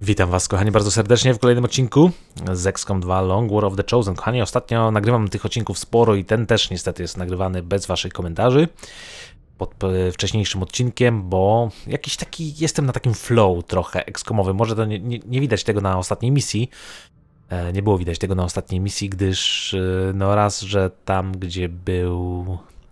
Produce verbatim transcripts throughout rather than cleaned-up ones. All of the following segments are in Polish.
Witam was, kochani, bardzo serdecznie w kolejnym odcinku z X COM dwa Long War of the Chosen. Kochani, ostatnio nagrywam tych odcinków sporo i ten też niestety jest nagrywany bez waszych komentarzy pod wcześniejszym odcinkiem, bo jakiś taki, jestem na takim flow trochę X COMowym. Może to nie, nie, nie widać tego na ostatniej misji, nie było widać tego na ostatniej misji, gdyż no raz, że tam gdzie był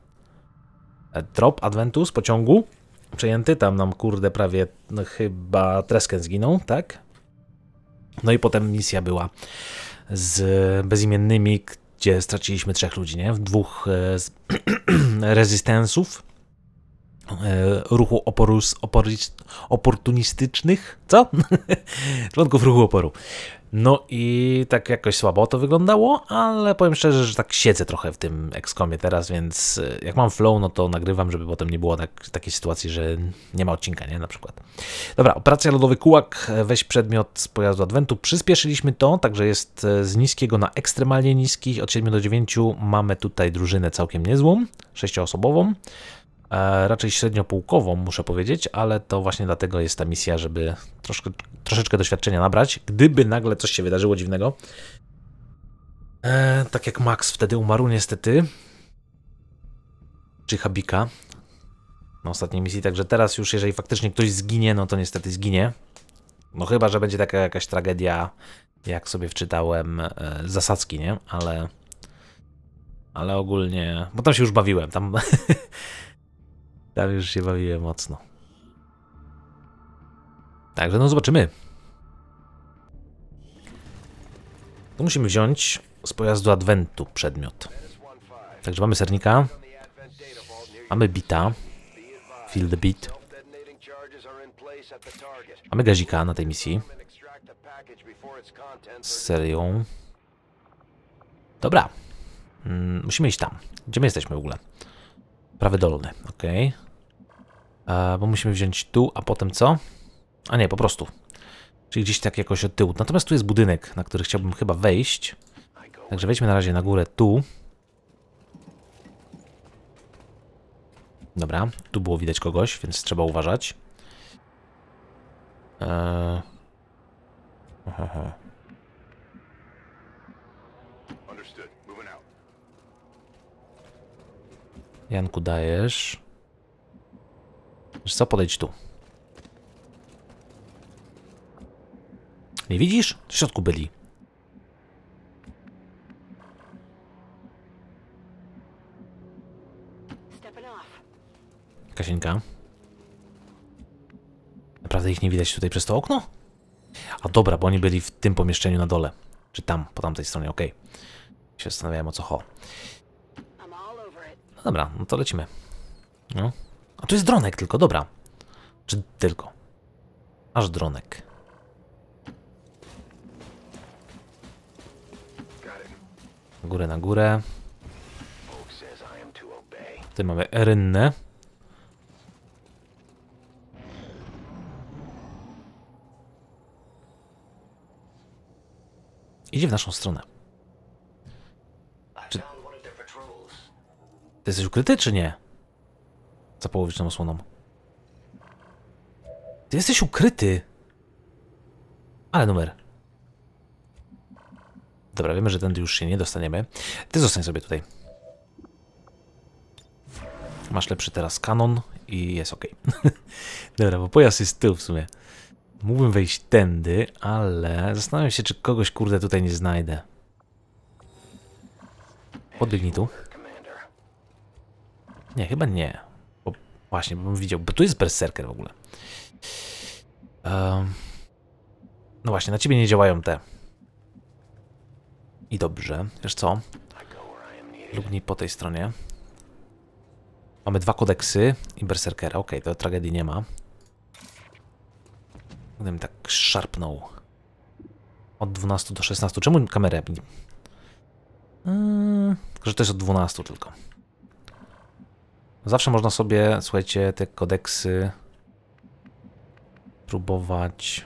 drop Adventu z pociągu przejęty, tam nam kurde prawie no, chyba Tresken zginął, tak? No i potem misja była z bezimiennymi, gdzie straciliśmy trzech ludzi, nie? Dwóch e, z rezystensów, e, ruchu oporus, oporis, oportunistycznych, co? Członków ruchu oporu. No i tak jakoś słabo to wyglądało, ale powiem szczerze, że tak siedzę trochę w tym X COMie teraz, więc jak mam flow, no to nagrywam, żeby potem nie było tak, takiej sytuacji, że nie ma odcinka, nie? Na przykład. Dobra, operacja Lodowy Kułak, weź przedmiot z pojazdu Adwentu. Przyspieszyliśmy to, także jest z niskiego na ekstremalnie niski. Od siedmiu do dziewięciu mamy tutaj drużynę całkiem niezłą, sześcioosobową. E, raczej średniopułkową, muszę powiedzieć, ale to właśnie dlatego jest ta misja, żeby troszkę, troszeczkę doświadczenia nabrać, gdyby nagle coś się wydarzyło dziwnego. E, tak jak Max wtedy umarł niestety, czy Habika na ostatniej misji, także teraz już jeżeli faktycznie ktoś zginie, no to niestety zginie. No chyba, że będzie taka jakaś tragedia, jak sobie wczytałem e, zasadzki, nie? Ale, ale ogólnie, bo tam się już bawiłem, tam... Tam już się bawiłem mocno. Także no zobaczymy. Tu musimy wziąć z pojazdu Adwentu przedmiot. Także mamy sernika. Mamy bita. Feel the beat. Mamy gazika na tej misji. Z serią. Dobra. Hmm, musimy iść tam. Gdzie my jesteśmy w ogóle? Prawy dolny, ok. E, bo musimy wziąć tu, a potem co? A nie, po prostu. Czyli gdzieś tak jakoś od tyłu. Natomiast tu jest budynek, na który chciałbym chyba wejść. Także wejdźmy na razie na górę tu. Dobra, tu było widać kogoś, więc trzeba uważać. E... Aha. Janku, dajesz. Wiesz co, podejdź tu. Nie widzisz? W środku byli. Kasieńka. Naprawdę ich nie widać tutaj przez to okno? A dobra, bo oni byli w tym pomieszczeniu na dole. Czy tam, po tamtej stronie, okej. Okay. Się zastanawiałem, o co ho. No dobra, no to lecimy. No. A tu jest dronek tylko, dobra. Czy tylko? Aż dronek. Na górę, na górę. Tutaj mamy rynnę. Idzie w naszą stronę. Czy... Ty jesteś ukryty, czy nie? Za połowiczną osłoną. Ty jesteś ukryty! Ale numer. Dobra, wiemy, że tędy już się nie dostaniemy. Ty zostań sobie tutaj. Masz lepszy teraz kanon i jest ok. Dobra, bo pojazd jest tył w sumie. Mógłbym wejść tędy, ale zastanawiam się, czy kogoś kurde tutaj nie znajdę. Podbiegnij tu. Nie, chyba nie. Bo właśnie, bym widział, bo tu jest berserker w ogóle. Um, no właśnie, na ciebie nie działają te. I dobrze, wiesz co? Lubnij po tej stronie. Mamy dwa kodeksy i berserkera. Okej, okay, to tragedii nie ma. Gdybym tak szarpnął. Od dwunastu do szesnastu. Czemu kamerę? Hmm, tylko, że to jest od dwunastu tylko. Zawsze można sobie, słuchajcie, te kodeksy próbować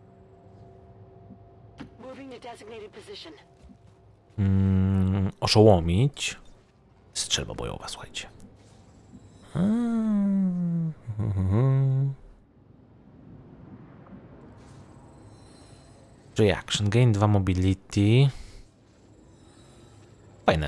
mm, oszołomić. Strzelba bojowa, słuchajcie. Reaction, gain dwa mobility. Fajne.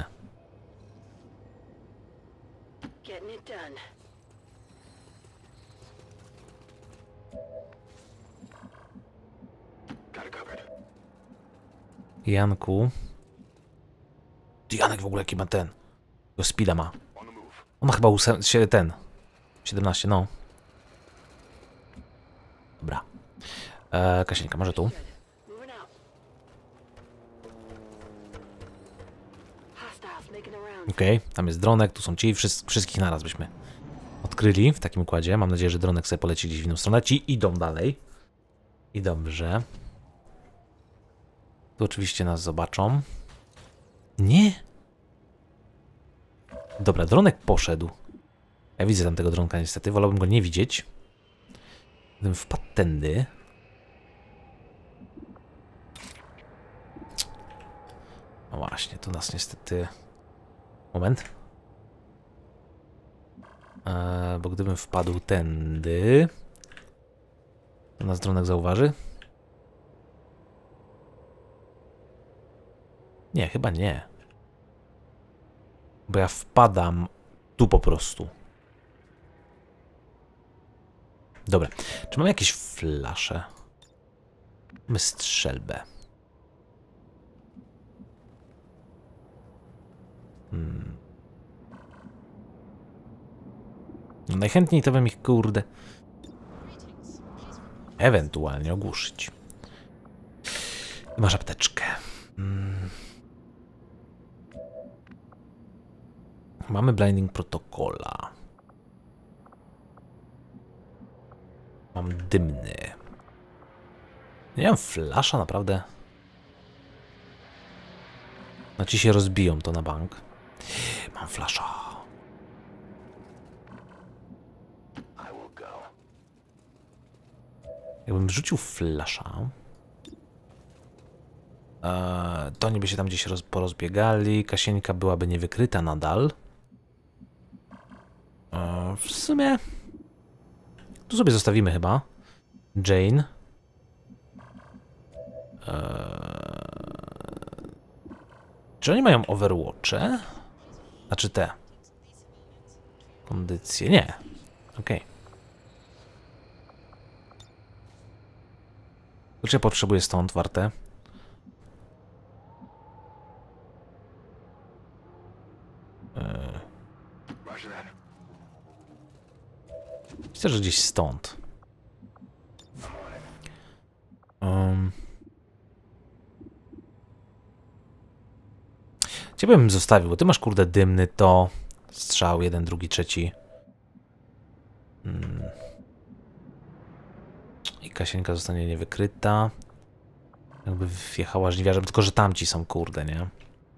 Janku. Janek w ogóle jaki ma ten. Jego speeda ma. On ma chyba ósem, ten. siedemnaście, no. Dobra. Eee, Kasieńka, może tu. Okej, okay, tam jest dronek, tu są ci, wszyscy, wszystkich naraz byśmy odkryli w takim układzie. Mam nadzieję, że dronek sobie poleci gdzieś w inną stronę. Ci idą dalej. I dobrze. Tu oczywiście nas zobaczą. Nie! Dobra, dronek poszedł. Ja widzę tam tego dronka niestety, wolałbym go nie widzieć. Gdybym wpadł tędy. No właśnie, tu nas niestety... Moment. Eee, bo gdybym wpadł tędy... To nas dronek zauważy? Nie, chyba nie. Bo ja wpadam tu po prostu. Dobra. Czy mam jakieś flasze? Mamy strzelbę. Hmm. No najchętniej to bym ich, kurde, ewentualnie ogłuszyć. Masz apteczkę. Hmm. Mamy blinding protokola. Mam dymny. Nie mam flasza, naprawdę. No ci się rozbiją to na bank. Mam flasza. Jakbym rzucił flasza, e, to oni by się tam gdzieś roz, porozbiegali. Kasieńka byłaby niewykryta nadal. E, w sumie tu sobie zostawimy chyba Jane. E, czy oni mają overwatche? Znaczy te kondycje? Nie. Okej. Okay. Czy potrzebuję stąd warte? Eee. Myślę, że gdzieś stąd. Um. Ciebie bym zostawił, bo ty masz kurde dymny, to strzał jeden, drugi, trzeci. Hmm. I Kasieńka zostanie niewykryta. Jakby wjechała żniwiarzem, tylko że tamci są kurde, nie?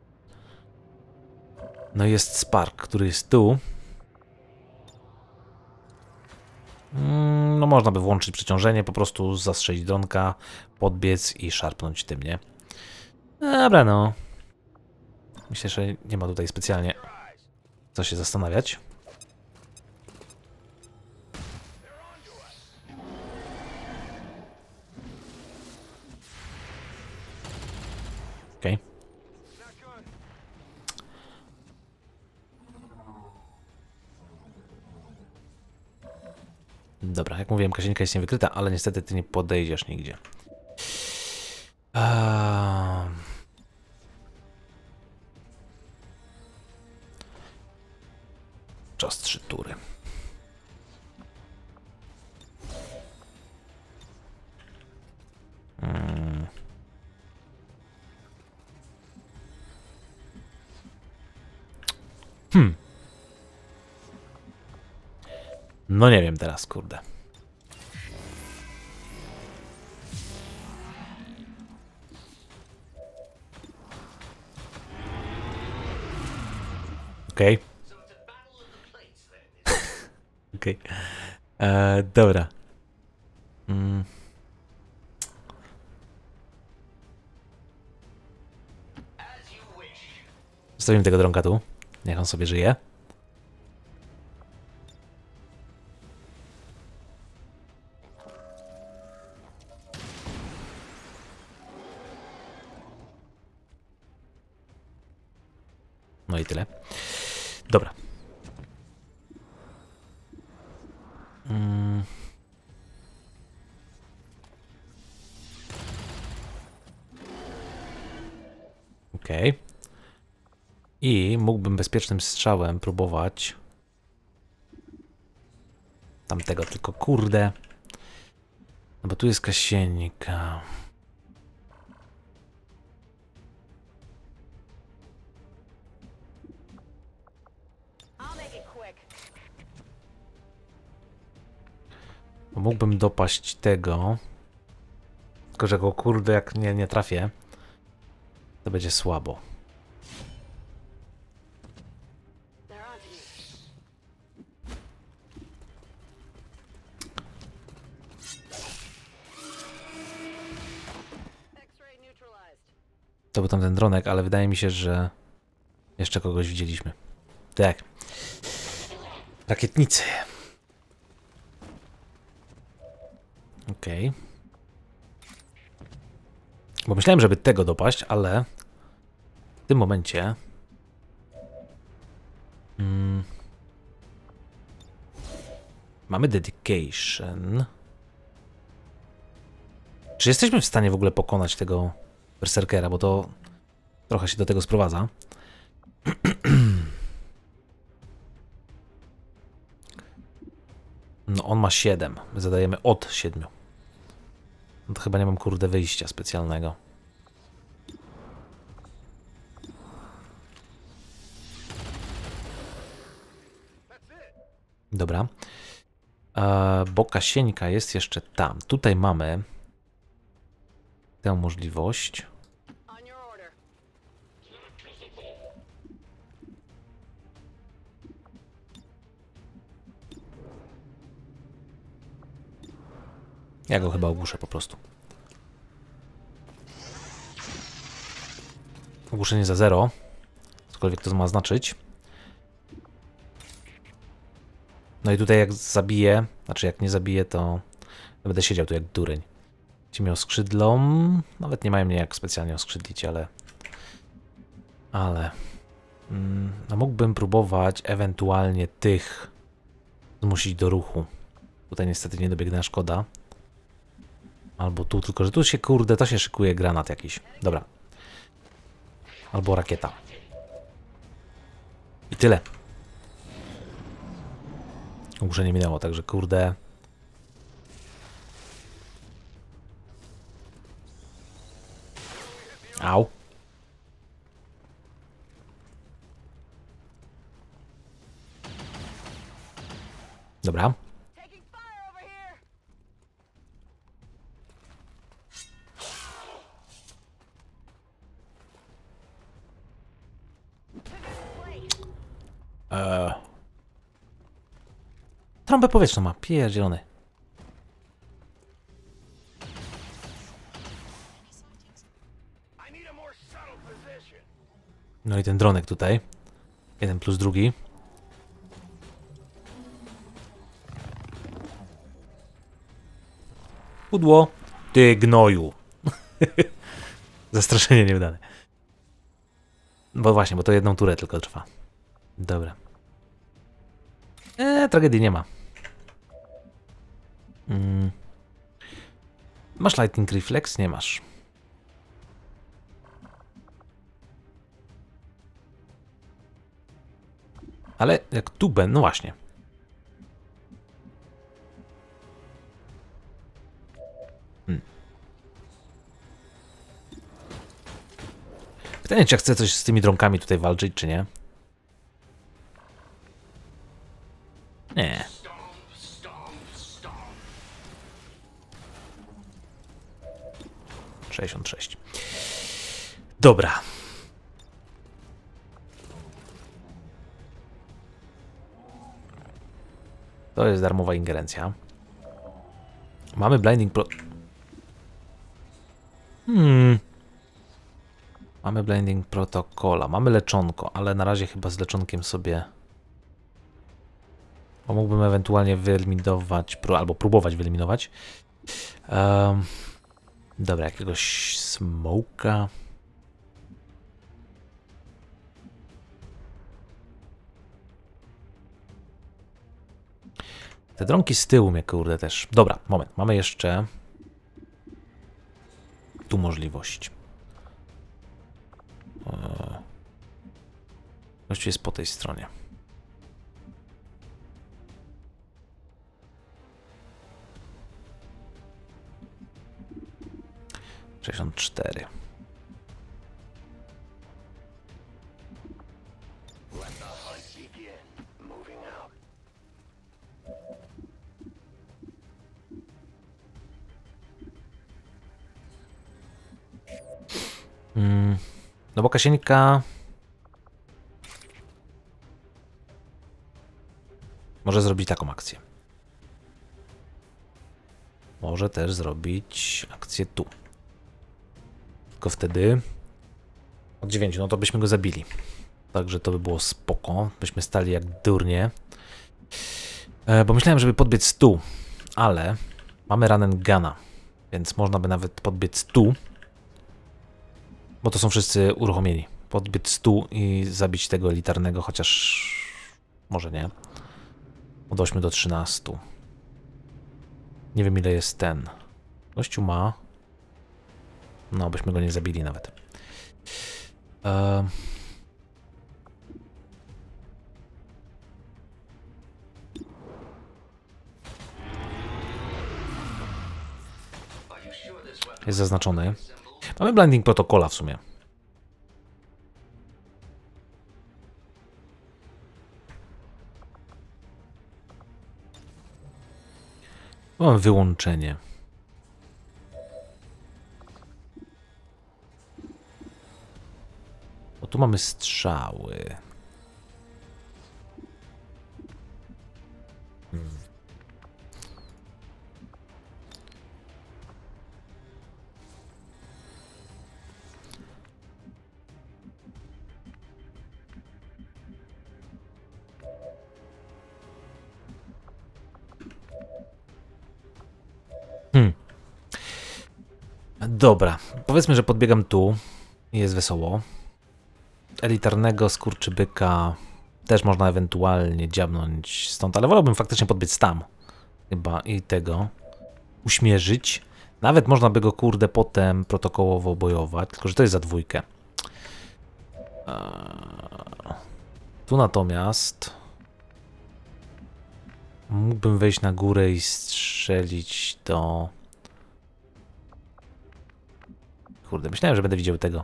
No i jest Spark, który jest tu. Mm, no można by włączyć przeciążenie, po prostu zastrzelić dronka, podbiec i szarpnąć tym, nie? Dobra, no. Myślę, że nie ma tutaj specjalnie co się zastanawiać. Okej. Okay. Dobra, jak mówiłem, Kasieńka jest niewykryta, ale niestety ty nie podejdziesz nigdzie. Um... Czas trzy tury. Hmm. Hmm. No nie wiem teraz, kurde. Okej. Okay. Okej. Okay. Eee, dobra. Mm. Zostawimy tego dronka tu. Niech on sobie żyje. No i tyle. Dobra. Mm. Okej. Okay. I mógłbym bezpiecznym strzałem próbować tamtego, tylko kurde. No bo tu jest kasienika. Bo mógłbym dopaść tego. Tylko że go kurde jak nie, nie trafię, to będzie słabo. To był tam ten dronek, ale wydaje mi się, że jeszcze kogoś widzieliśmy. Tak. Rakietnicy. Okej. Okay. Bo myślałem, żeby tego dopaść, ale w tym momencie mm, mamy dedication. Czy jesteśmy w stanie w ogóle pokonać tego berserkera, bo to trochę się do tego sprowadza. No on ma siedem. My zadajemy od siedmiu. No to chyba nie mam kurde wyjścia specjalnego. Dobra. E, bo kasieńka jest jeszcze tam. Tutaj mamy tę możliwość. Ja go chyba ogłuszę po prostu. Ogłuszenie za zero. Cokolwiek to ma znaczyć. No i tutaj jak zabiję, znaczy jak nie zabiję, to będę siedział tu jak dureń. Ci miał skrzydlą. Nawet nie mają mnie jak specjalnie oskrzydlić, ale... Ale... Mm, no mógłbym próbować ewentualnie tych zmusić do ruchu. Tutaj niestety nie dobiegnę, szkoda. Albo tu, tylko że tu się, kurde, to się szykuje granat jakiś. Dobra. Albo rakieta. I tyle. Ogłuszenie minęło, także kurde. Au. Dobra. Eee. Trąbę powietrzną ma, pierdzielony. No i ten dronek tutaj. Jeden plus drugi. Pudło. Ty gnoju. Zastraszenie niewydane. Bo właśnie, bo to jedną turę tylko trwa. Dobra. Eee, tragedii nie ma. Mm. Masz Lightning Reflex? Nie masz. Ale jak tu będę, no właśnie. Hmm. Pytanie, czy ja chcę coś z tymi dronkami tutaj walczyć, czy nie? Nie. sześćdziesiąt sześć. Dobra. To jest darmowa ingerencja. Mamy Blinding Pro... Hmm. Mamy Blinding Protocola. Mamy leczonko, ale na razie chyba z leczonkiem sobie... Bo mógłbym ewentualnie wyeliminować, albo próbować wyeliminować. Um, dobra, jakiegoś smoka. Te dronki z tyłu mnie kurde też. Dobra, moment, mamy jeszcze tu możliwość. Właściwie jest po tej stronie. sześćdziesiąt cztery. Mm, no bo Kasieńka może zrobić taką akcję. Może też zrobić akcję tu. Tylko wtedy od dziewięciu, no to byśmy go zabili. Także to by było spoko. Byśmy stali jak durnie. E, bo myślałem, żeby podbiec tu, ale mamy run and guna, więc można by nawet podbiec tu. Bo to są wszyscy uruchomieni. Podbiec tu i zabić tego elitarnego, chociaż może nie. Od ośmiu do trzynastu. Nie wiem ile jest ten. Gościu ma... No, byśmy go nie zabili nawet. Eee... Jest zaznaczony. Mamy blinding protokola w sumie. Mam wyłączenie. Bo tu mamy strzały. Hmm. Hmm. Dobra, powiedzmy, że podbiegam tu i jest wesoło. Elitarnego skurczybyka też można ewentualnie dziabnąć stąd, ale wolałbym faktycznie podbiec tam. Chyba i tego uśmierzyć. Nawet można by go kurde potem protokołowo bojować, tylko że to jest za dwójkę. Eee, tu natomiast mógłbym wejść na górę i strzelić do... Kurde, myślałem, że będę widział tego.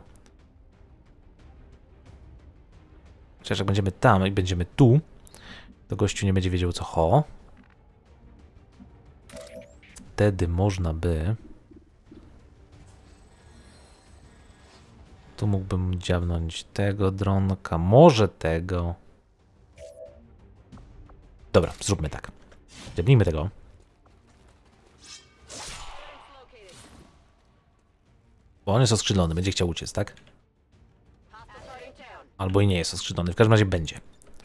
Chociaż jak będziemy tam i będziemy tu, to gościu nie będzie wiedział co ho. Wtedy można by... Tu mógłbym dziabnąć tego dronka, może tego. Dobra, zróbmy tak. Dziabnijmy tego. Bo on jest oskrzydlony, będzie chciał uciec, tak? Albo i nie jest oskrzydlony, w każdym razie będzie.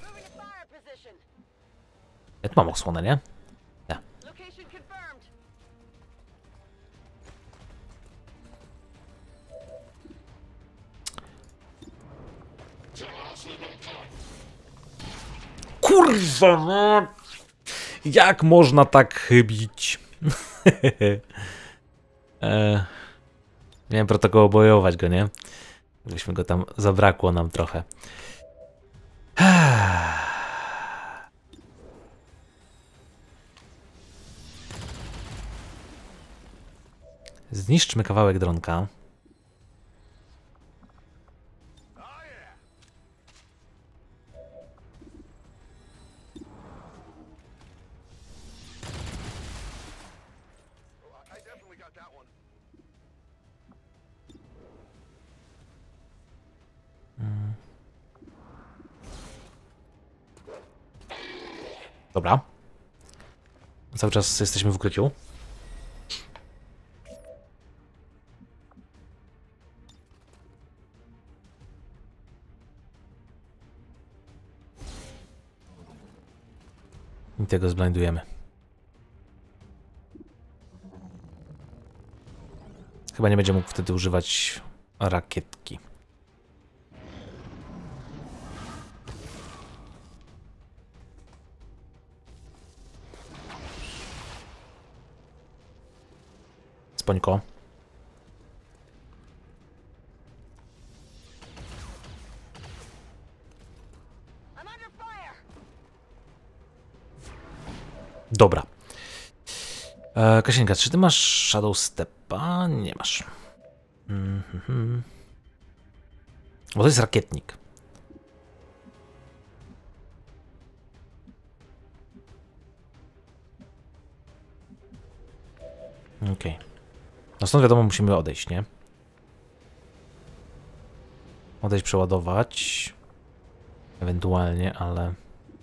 Ja tu mam osłonę, nie? Ja. Kurwa, no! Jak można tak chybić? e, miałem protokół bojować go, nie? Byśmy go tam, zabrakło nam trochę. Zniszczmy kawałek dronka. Dobra. Cały czas jesteśmy w ukryciu. I tego zblindujemy. Chyba nie będzie mógł wtedy używać rakietki. Pońko. Dobra. E, Kasieńka, czy ty masz Shadow Stepa? Nie masz. Mm -hmm. Bo to jest rakietnik. Okej. Okay. No stąd wiadomo, musimy odejść, nie? Odejść, przeładować. Ewentualnie, ale...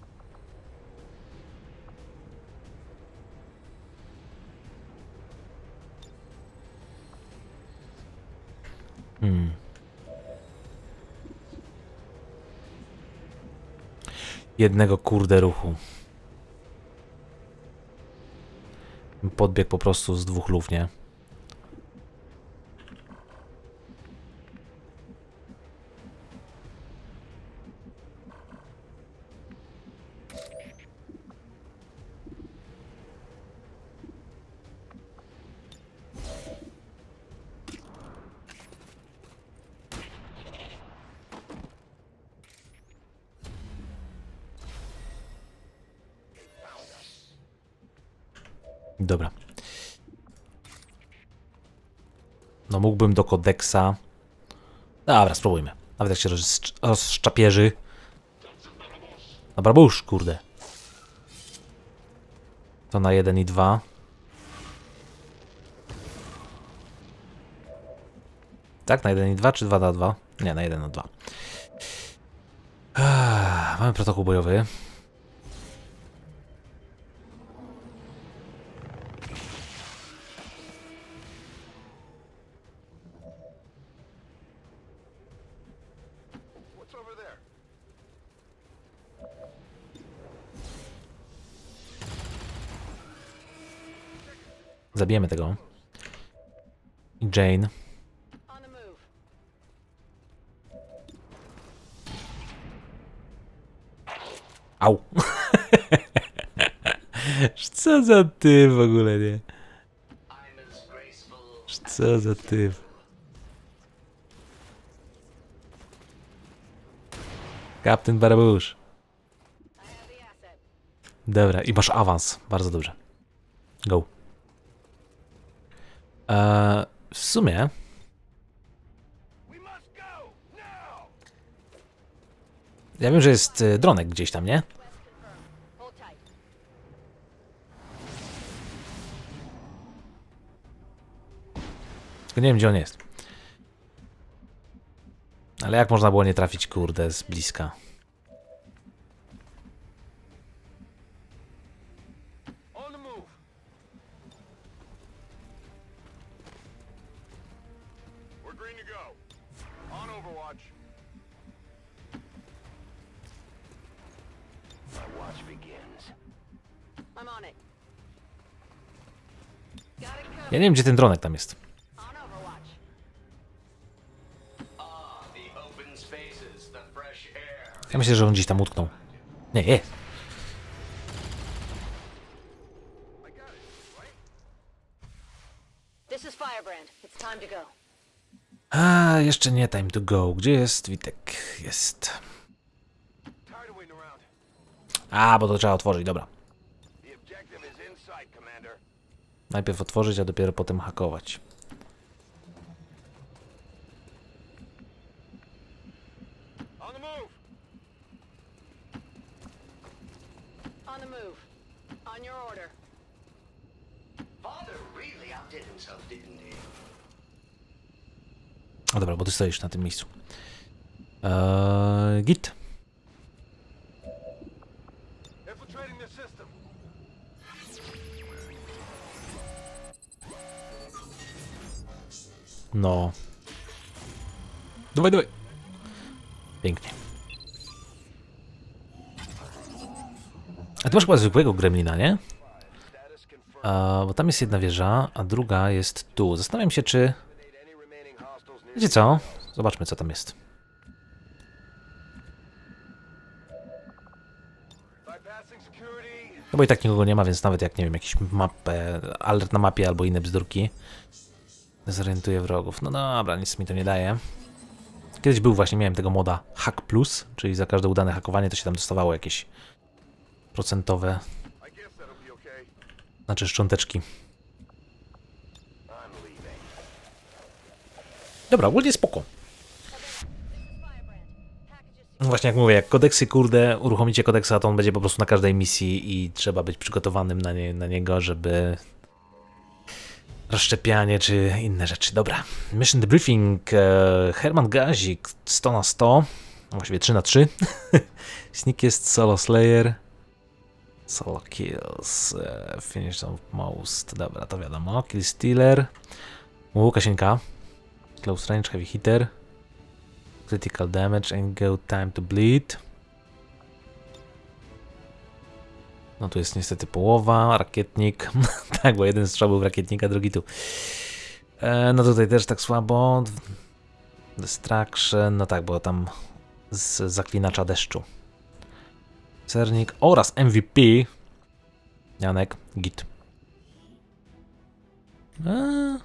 Hmm. Jednego kurde ruchu. Podbiegł po prostu z dwóch luf, nie? Dobra. No mógłbym do kodeksa. Dobra, spróbujmy. Nawet jak się roz, rozszczapierzy. Dobra, bo już, kurde. To na jeden i dwa. Tak, na jeden i dwa, czy dwa na dwa? Nie, na jeden na dwa. Ech, mamy protokół bojowy. Zabijemy tego. I Jane. Au. Co za ty w ogóle, nie? Co za ty. Kapten Barabusz. Dobra, i masz awans. Bardzo dobrze. Go. Eee, w sumie... Ja wiem, że jest dronek gdzieś tam, nie? Tylko nie wiem, gdzie on jest. Ale jak można było nie trafić, kurde, z bliska? Ja nie wiem, gdzie ten dronek tam jest. Ja myślę, że on gdzieś tam utknął. Nie, jest. A, jeszcze nie time to go. Gdzie jest Witek? Jest. A, bo to trzeba otworzyć, dobra. Najpierw otworzyć, a dopiero potem hakować. O dobra, bo ty stoisz na tym miejscu. Eee, git. No. Dawaj, dawaj. Pięknie. A ty masz chyba zwykłego gremlina, nie? A, bo tam jest jedna wieża, a druga jest tu. Zastanawiam się, czy... Wiecie co? Zobaczmy, co tam jest. No bo i tak nikogo nie ma, więc nawet jak, nie wiem, jakiś mapę, alert na mapie albo inne bzdurki, Zorientuję wrogów. No dobra, nic mi to nie daje. Kiedyś był właśnie, miałem tego moda Hack Plus, czyli za każde udane hakowanie to się tam dostawało jakieś procentowe, znaczy szcząteczki. Dobra, ogólnie spoko. No właśnie jak mówię, jak kodeksy, kurde, uruchomicie kodeksa, to on będzie po prostu na każdej misji i trzeba być przygotowanym na, nie, na niego, żeby rozszczepianie czy inne rzeczy. Dobra, mission debriefing, e, Herman Gazik, sto na sto, właściwie trzy na trzy. Sneak jest solo slayer, solo kills, e, finish of most, dobra, to wiadomo, kill stealer, Łukasienka, close range, heavy hitter, critical damage and go time to bleed. No tu jest niestety połowa, rakietnik, tak, bo jeden strzał był w rakietnika, drugi tu. E, no tutaj też tak słabo. Destruction, no tak, bo tam z zaklinacza deszczu. Cernik oraz M V P. Janek, git. E...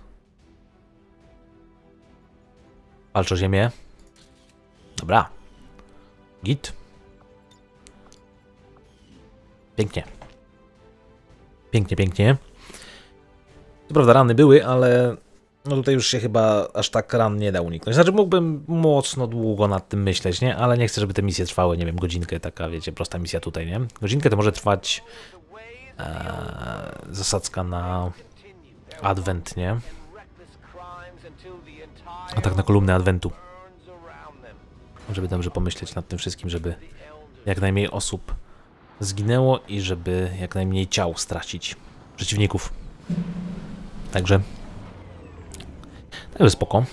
Walcz o ziemię. Dobra. Git. Pięknie. Pięknie, pięknie. Co prawda rany były, ale no tutaj już się chyba aż tak ran nie da uniknąć. Znaczy mógłbym mocno długo nad tym myśleć, nie? Ale nie chcę, żeby te misje trwały, nie wiem, godzinkę, taka, wiecie, prosta misja tutaj, nie? Godzinkę to może trwać e, zasadzka na adwent, nie? A tak na kolumnę adwentu. Żeby dobrze pomyśleć nad tym wszystkim, żeby jak najmniej osób zginęło i żeby jak najmniej ciał stracić przeciwników. Także Także spoko.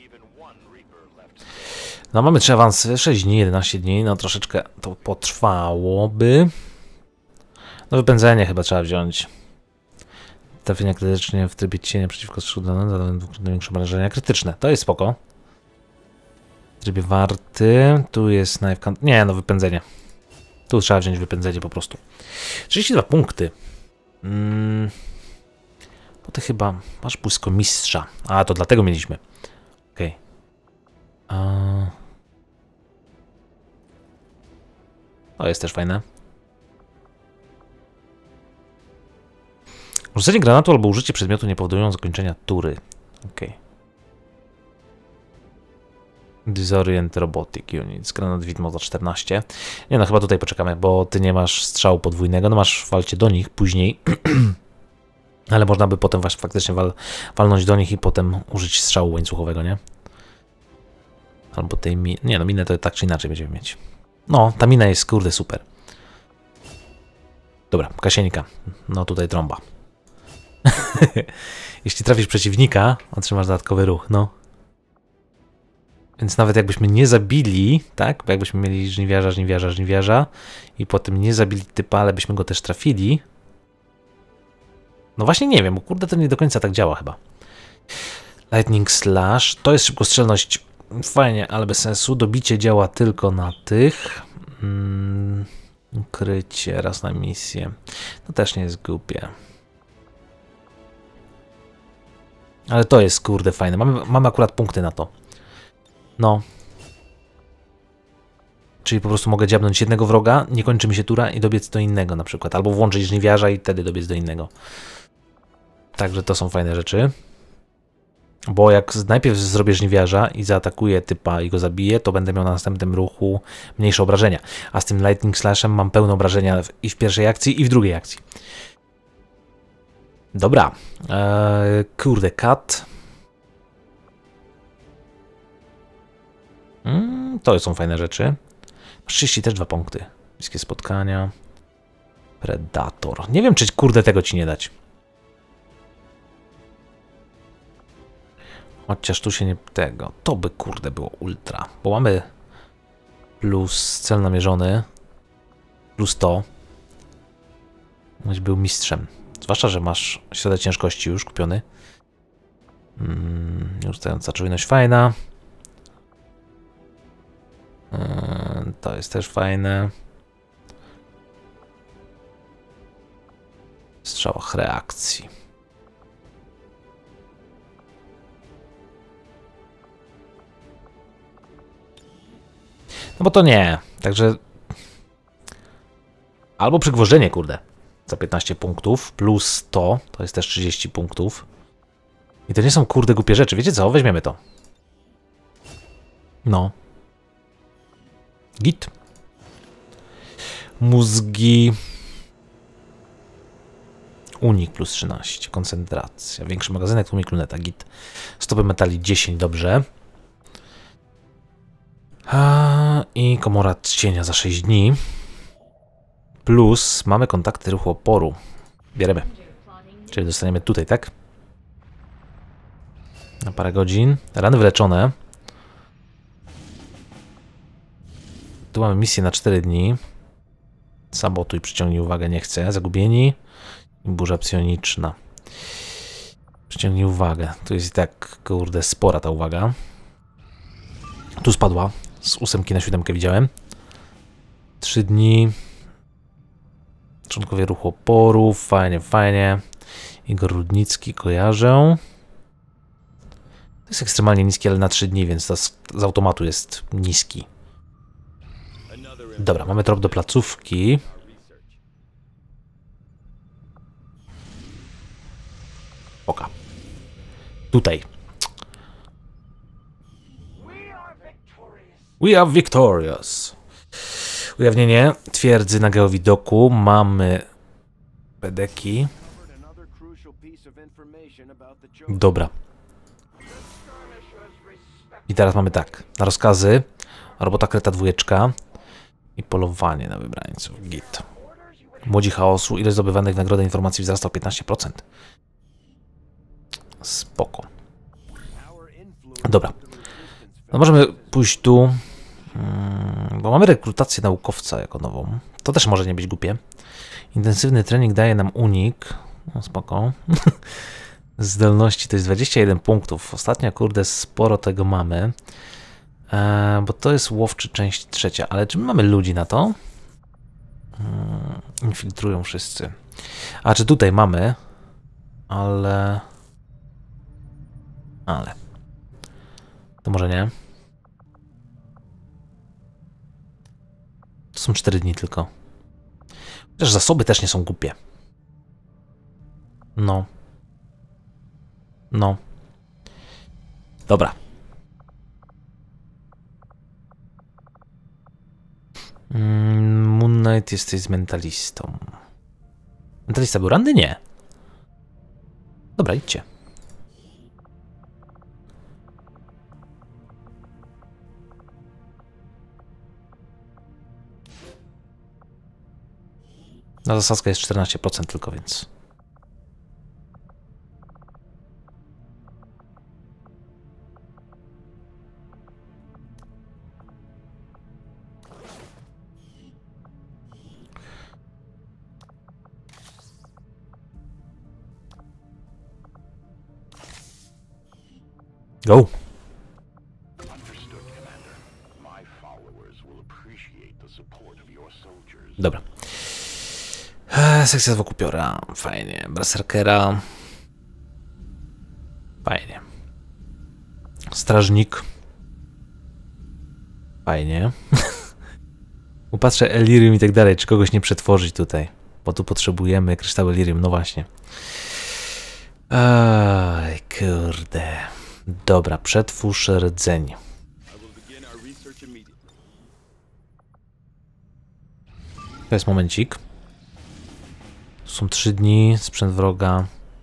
No mamy trzy awansy, sześć dni, jedenaście dni, no troszeczkę to potrwałoby. No wypędzenie chyba trzeba wziąć. Trafienia krytycznie w trybie cienia przeciwko skrzydlanym, zadają dwukrotnie większe obrażenia krytyczne. To jest spoko. W trybie warty, tu jest knife... Nie, no wypędzenie. Tu trzeba wziąć wypędzenie po prostu. trzydzieści dwa punkty. Hmm. Bo ty chyba masz błyskomistrza. A, to dlatego mieliśmy. Okej. Okay. To jest też fajne. Rzucenie granatu albo użycie przedmiotu nie powodują zakończenia tury. Okej. Okay. Disorient Robotic Units. Granat widmo za czternaście. Nie no, chyba tutaj poczekamy, bo ty nie masz strzału podwójnego. No masz w walcie do nich później. Ale można by potem właśnie faktycznie wal, walnąć do nich i potem użyć strzału łańcuchowego, nie? Albo tej mi... Nie no, minę to tak czy inaczej będziemy mieć. No, ta mina jest kurde super. Dobra, Kasieńka. No tutaj trąba. Jeśli trafisz przeciwnika, otrzymasz dodatkowy ruch, no. Więc nawet jakbyśmy nie zabili, tak? Bo jakbyśmy mieli żniwiarza, żniwiarza, żniwiarza i potem nie zabili typa, ale byśmy go też trafili. No właśnie nie wiem, bo kurde to nie do końca tak działa chyba. Lightning Slash, to jest szybkostrzelność, fajnie, ale bez sensu. Dobicie działa tylko na tych. Mm, ukrycie raz na misję. To też nie jest głupie. Ale to jest kurde fajne. Mamy, mamy akurat punkty na to. No. Czyli po prostu mogę dziabnąć jednego wroga, nie kończy mi się tura i dobiec do innego na przykład. Albo włączyć żniwiarza i wtedy dobiec do innego. Także to są fajne rzeczy. Bo jak najpierw zrobię żniwiarza i zaatakuję typa i go zabiję, to będę miał na następnym ruchu mniejsze obrażenia. A z tym Lightning Slashem mam pełne obrażenia i w pierwszej akcji, i w drugiej akcji. Dobra. Eee, kurde, cut. Mm, to są fajne rzeczy. trzydzieści też dwa punkty. Bliskie spotkania. Predator. Nie wiem, czy kurde tego ci nie dać. Chociaż tu się nie tego. To by kurde było ultra. Bo mamy plus cel namierzony. Plus to. Byś był mistrzem. Zwłaszcza, że masz środek ciężkości już kupiony. Hmm, Rzucająca czujność fajna. Hmm, to jest też fajne. W strzałach reakcji. No bo to nie. Także... Albo przygwożdżenie, kurde. Za piętnaście punktów. Plus to. To jest też trzydzieści punktów. I to nie są, kurde, głupie rzeczy. Wiecie co? Weźmiemy to. No. Git. Mózgi. Unik plus trzynaście. Koncentracja. Większy magazynek, unik luneta. Git. Stopy metali dziesięć. Dobrze. A, i komora cienia za sześć dni. Plus mamy kontakty ruchu oporu. Bieremy. Czyli dostaniemy tutaj, tak? Na parę godzin. Rany wyleczone. Tu mamy misję na cztery dni. Sabotuj, przyciągnij uwagę, nie chcę. Zagubieni. I burza psioniczna. Przyciągnij uwagę. Tu jest i tak, kurde, spora ta uwaga. Tu spadła. Z ósemki na siódemkę widziałem. Trzy dni. Członkowie ruchu oporu. Fajnie, fajnie. Igor Rudnicki kojarzę. To jest ekstremalnie niski, ale na trzy dni, więc to z, z automatu jest niski. Dobra, mamy trop do placówki. Oka. Tutaj. We are victorious. Ujawnienie twierdzy na geowidoku. Mamy pedeki. Dobra. I teraz mamy tak. Na rozkazy. Robota kreta dwójeczka. I polowanie na wybrańców. Git. Młodzi chaosu. Ilość zdobywanych nagrody informacji wzrasta o piętnaście procent. Spoko. Dobra. No możemy pójść tu. Hmm, bo mamy rekrutację naukowca jako nową. To też może nie być głupie. Intensywny trening daje nam unik. No spoko. Zdolności to jest dwadzieścia jeden punktów. Ostatnio, kurde, sporo tego mamy. E, bo to jest łowczy część trzecia. Ale czy my mamy ludzi na to? Hmm, infiltrują wszyscy. A czy tutaj mamy? Ale... Ale... To może nie. To są cztery dni tylko. Chociaż zasoby też nie są głupie. No. No. Dobra. Mm, Moon Knight jesteś z mentalistą. Mentalista był ranny? Nie. Dobra, idźcie. Na zasadzkę jest czternaście procent tylko, więc... Go! Dobra. Eee, sekcja dwukupiora. Fajnie. Berserkera. Fajnie. Strażnik. Fajnie. Upatrzę Elirium i tak dalej. Czy kogoś nie przetworzyć tutaj? Bo tu potrzebujemy kryształ Elirium. No właśnie. Aj, kurde. Dobra, przetwórz rdzeń. To jest momencik. Są trzy dni, sprzęt wroga.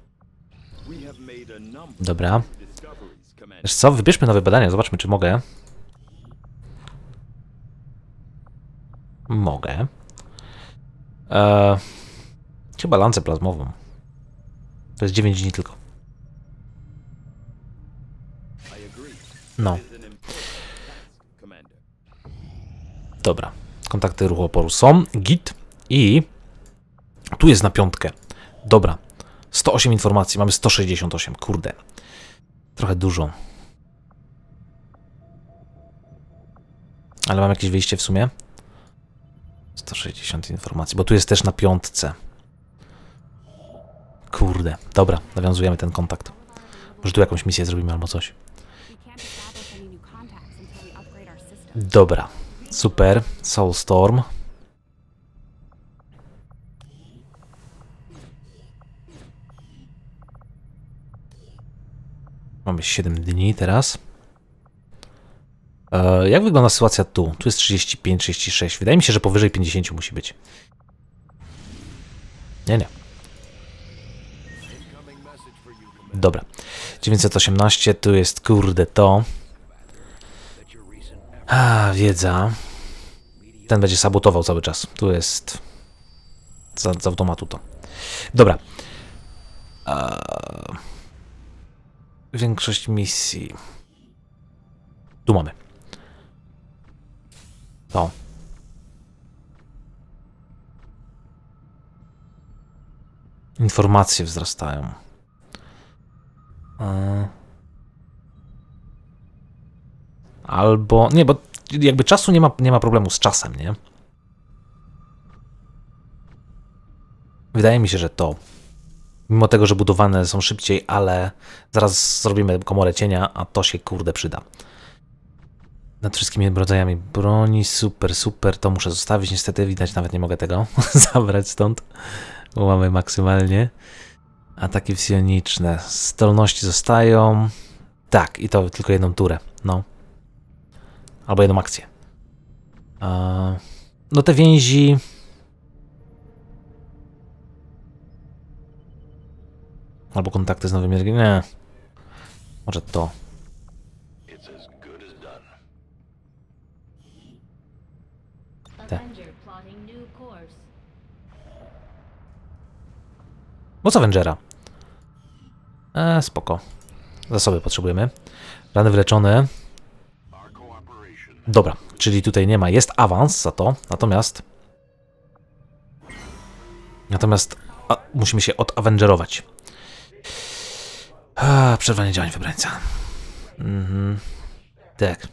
Dobra. Wiesz co, wybierzmy nowe badania, zobaczmy czy mogę. Mogę. Eee, chyba lancę plazmową. To jest dziewięć dni tylko. No. Dobra. Kontakty ruchu oporu są. Git. I tu jest na piątkę. Dobra. sto osiem informacji. Mamy sto sześćdziesiąt osiem. Kurde. Trochę dużo. Ale mam jakieś wyjście w sumie? sto sześćdziesiąt informacji. Bo tu jest też na piątce. Kurde. Dobra. Nawiązujemy ten kontakt. Może tu jakąś misję zrobimy albo coś. Dobra. Super. Soulstorm. Mamy siedem dni teraz. E, jak wygląda sytuacja tu? Tu jest trzydzieści pięć, trzydzieści sześć. Wydaje mi się, że powyżej pięćdziesiąt musi być. Nie, nie. Dobra. dziewięćset osiemnaście, tu jest kurde to. A, wiedza. Ten będzie sabotował cały czas. Tu jest z, z automatu to. Dobra. A... Większość misji. Tu mamy. To. Informacje wzrastają. Albo... Nie, bo jakby czasu nie ma, nie ma problemu z czasem, nie? Wydaje mi się, że to. Mimo tego, że budowane są szybciej, ale zaraz zrobimy komorę cienia, a to się kurde przyda. Nad wszystkimi rodzajami broni, super, super, to muszę zostawić, niestety widać, nawet nie mogę tego zabrać stąd, bo mamy maksymalnie. Ataki psioniczne, zdolności zostają, tak, i to tylko jedną turę, no. Albo jedną akcję. Eee, no te więzi... Albo kontakty z nowymi regionami. Nie. Może to. Te. Moc Avengera. Eee, spoko. Zasoby potrzebujemy. Rany wyleczone. Dobra, czyli tutaj nie ma. Jest awans za to, natomiast... Natomiast a, musimy się odavengerować. A, przerwanie działań wybrańca. Mhm. Tak.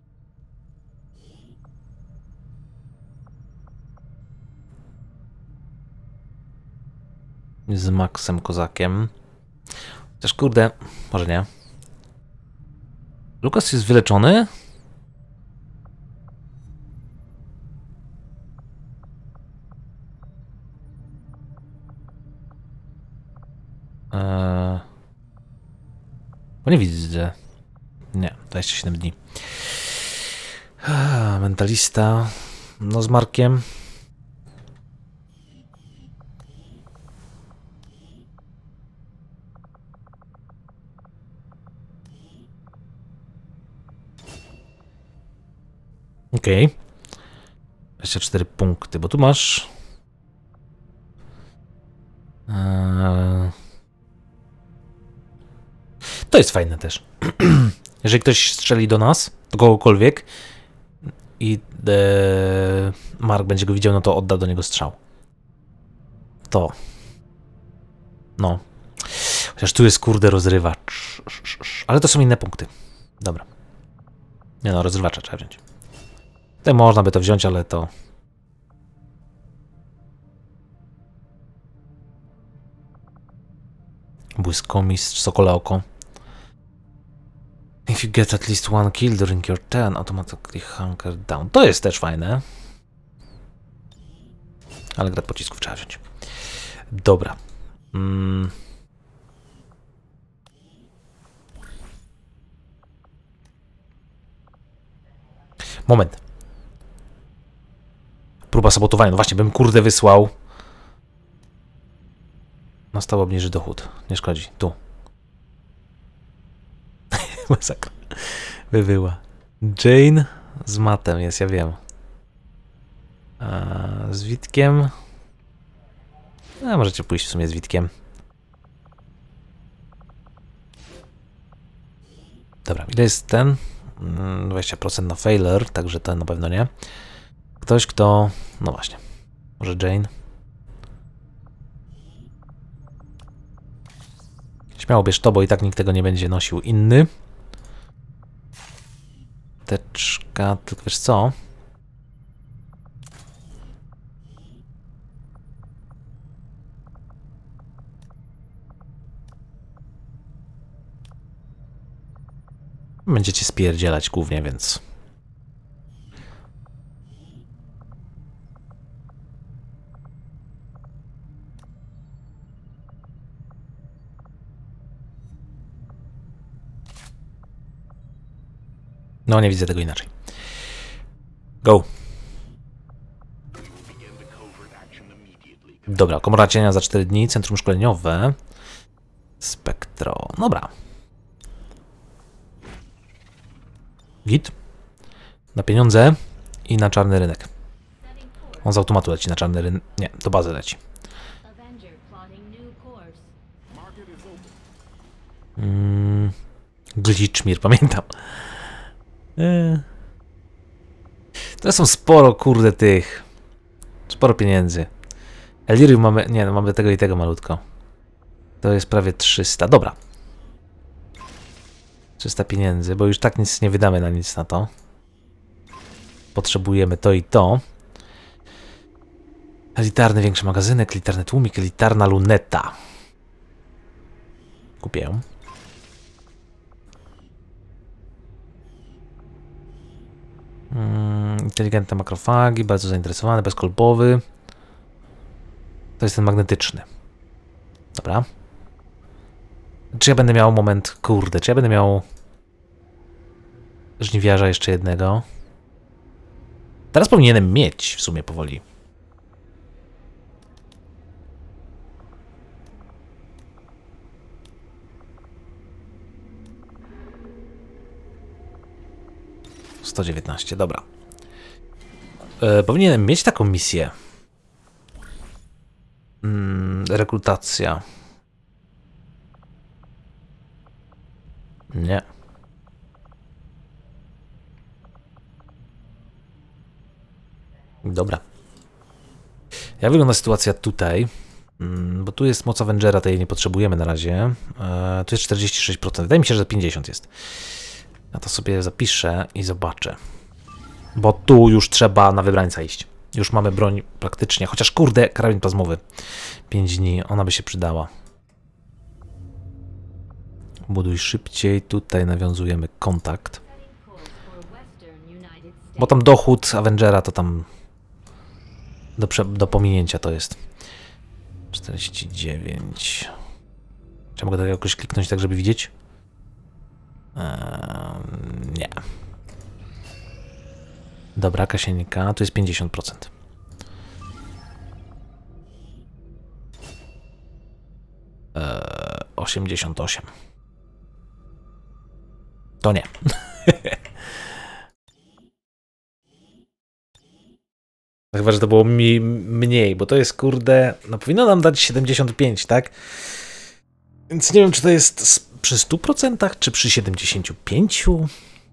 Z Maxem Kozakiem. Też kurde, może nie. Lukas jest wyleczony? Eee... Bo nie widzę. Nie, dwadzieścia siedem dni. Eee, mentalista. No z Markiem. Okej. Okay. dwadzieścia cztery punkty, bo tu masz... Eee... To jest fajne też. Jeżeli ktoś strzeli do nas, do kogokolwiek i e, Mark będzie go widział, no to odda do niego strzał. To. No. Chociaż tu jest kurde rozrywacz. Ale to są inne punkty. Dobra. Nie no, rozrywacza trzeba wziąć. Tutaj można by to wziąć, ale to... Błyskomistrz, Sokole Oko. If you get at least one kill during your turn, automatically hunker down. To jest też fajne. Ale grad pocisków trzeba wziąć. Dobra. Mm. Moment. Próba sabotowania. No właśnie, bym kurde wysłał. Nastał obniży dochód. Nie szkodzi. Tu. Masakra. Wywyła. Jane z Mattem jest, ja wiem. A z Witkiem. A możecie pójść w sumie z Witkiem. Dobra, ile jest ten? dwadzieścia procent na failure, także ten na pewno nie. Ktoś, kto... No właśnie. Może Jane. Śmiało bierz to, bo i tak nikt tego nie będzie nosił inny. Teczka, tylko wiesz co? Będziecie spierdzielać głównie, więc... No, nie widzę tego inaczej. Go. Dobra, komora cienia za cztery dni, centrum szkoleniowe. Spektro. Dobra. Git. Na pieniądze i na czarny rynek. On z automatu leci na czarny rynek. Nie, do bazy leci. Mm, Glitchmir, pamiętam. Eee. To są sporo, kurde, tych. Sporo pieniędzy. Elirium mamy. Nie, no mamy tego i tego malutko. To jest prawie trzysta. Dobra. trzysta pieniędzy, bo już tak nic nie wydamy na nic na to. Potrzebujemy to i to. Elitarny większy magazynek, elitarny tłumik, elitarna luneta. Kupię ją. Hmm, inteligentne makrofagi, bardzo zainteresowany, bezkolbowy. To jest ten magnetyczny. Dobra. Czy ja będę miał moment... Kurde, czy ja będę miał... żniwiarza jeszcze jednego? Teraz powinienem mieć w sumie powoli. sto dziewiętnaście, dobra. E, powinienem mieć taką misję. Mm, rekrutacja. Nie. Dobra. Jak wygląda sytuacja tutaj? Mm, bo tu jest moc Avengera, tej nie potrzebujemy na razie. E, tu jest czterdzieści sześć procent. Wydaje mi się, że pięćdziesiąt jest. Ja to sobie zapiszę i zobaczę. Bo tu już trzeba na wybrańca iść. Już mamy broń praktycznie. Chociaż kurde, karabin plazmowy. pięć dni, ona by się przydała. Buduj szybciej. Tutaj nawiązujemy kontakt. Bo tam dochód Avengera to tam do, do pominięcia to jest. czterdzieści dziewięć. Czy mogę tak jakoś kliknąć tak, żeby widzieć? Eee, nie. Dobra, Kasienika, to jest pięćdziesiąt procent. Eee, osiemdziesiąt osiem. To nie. Chyba, że to było mi mniej, bo to jest kurde... No powinno nam dać siedemdziesiąt pięć, tak? Więc nie wiem, czy to jest przy stu procentach, czy przy siedemdziesięciu pięciu.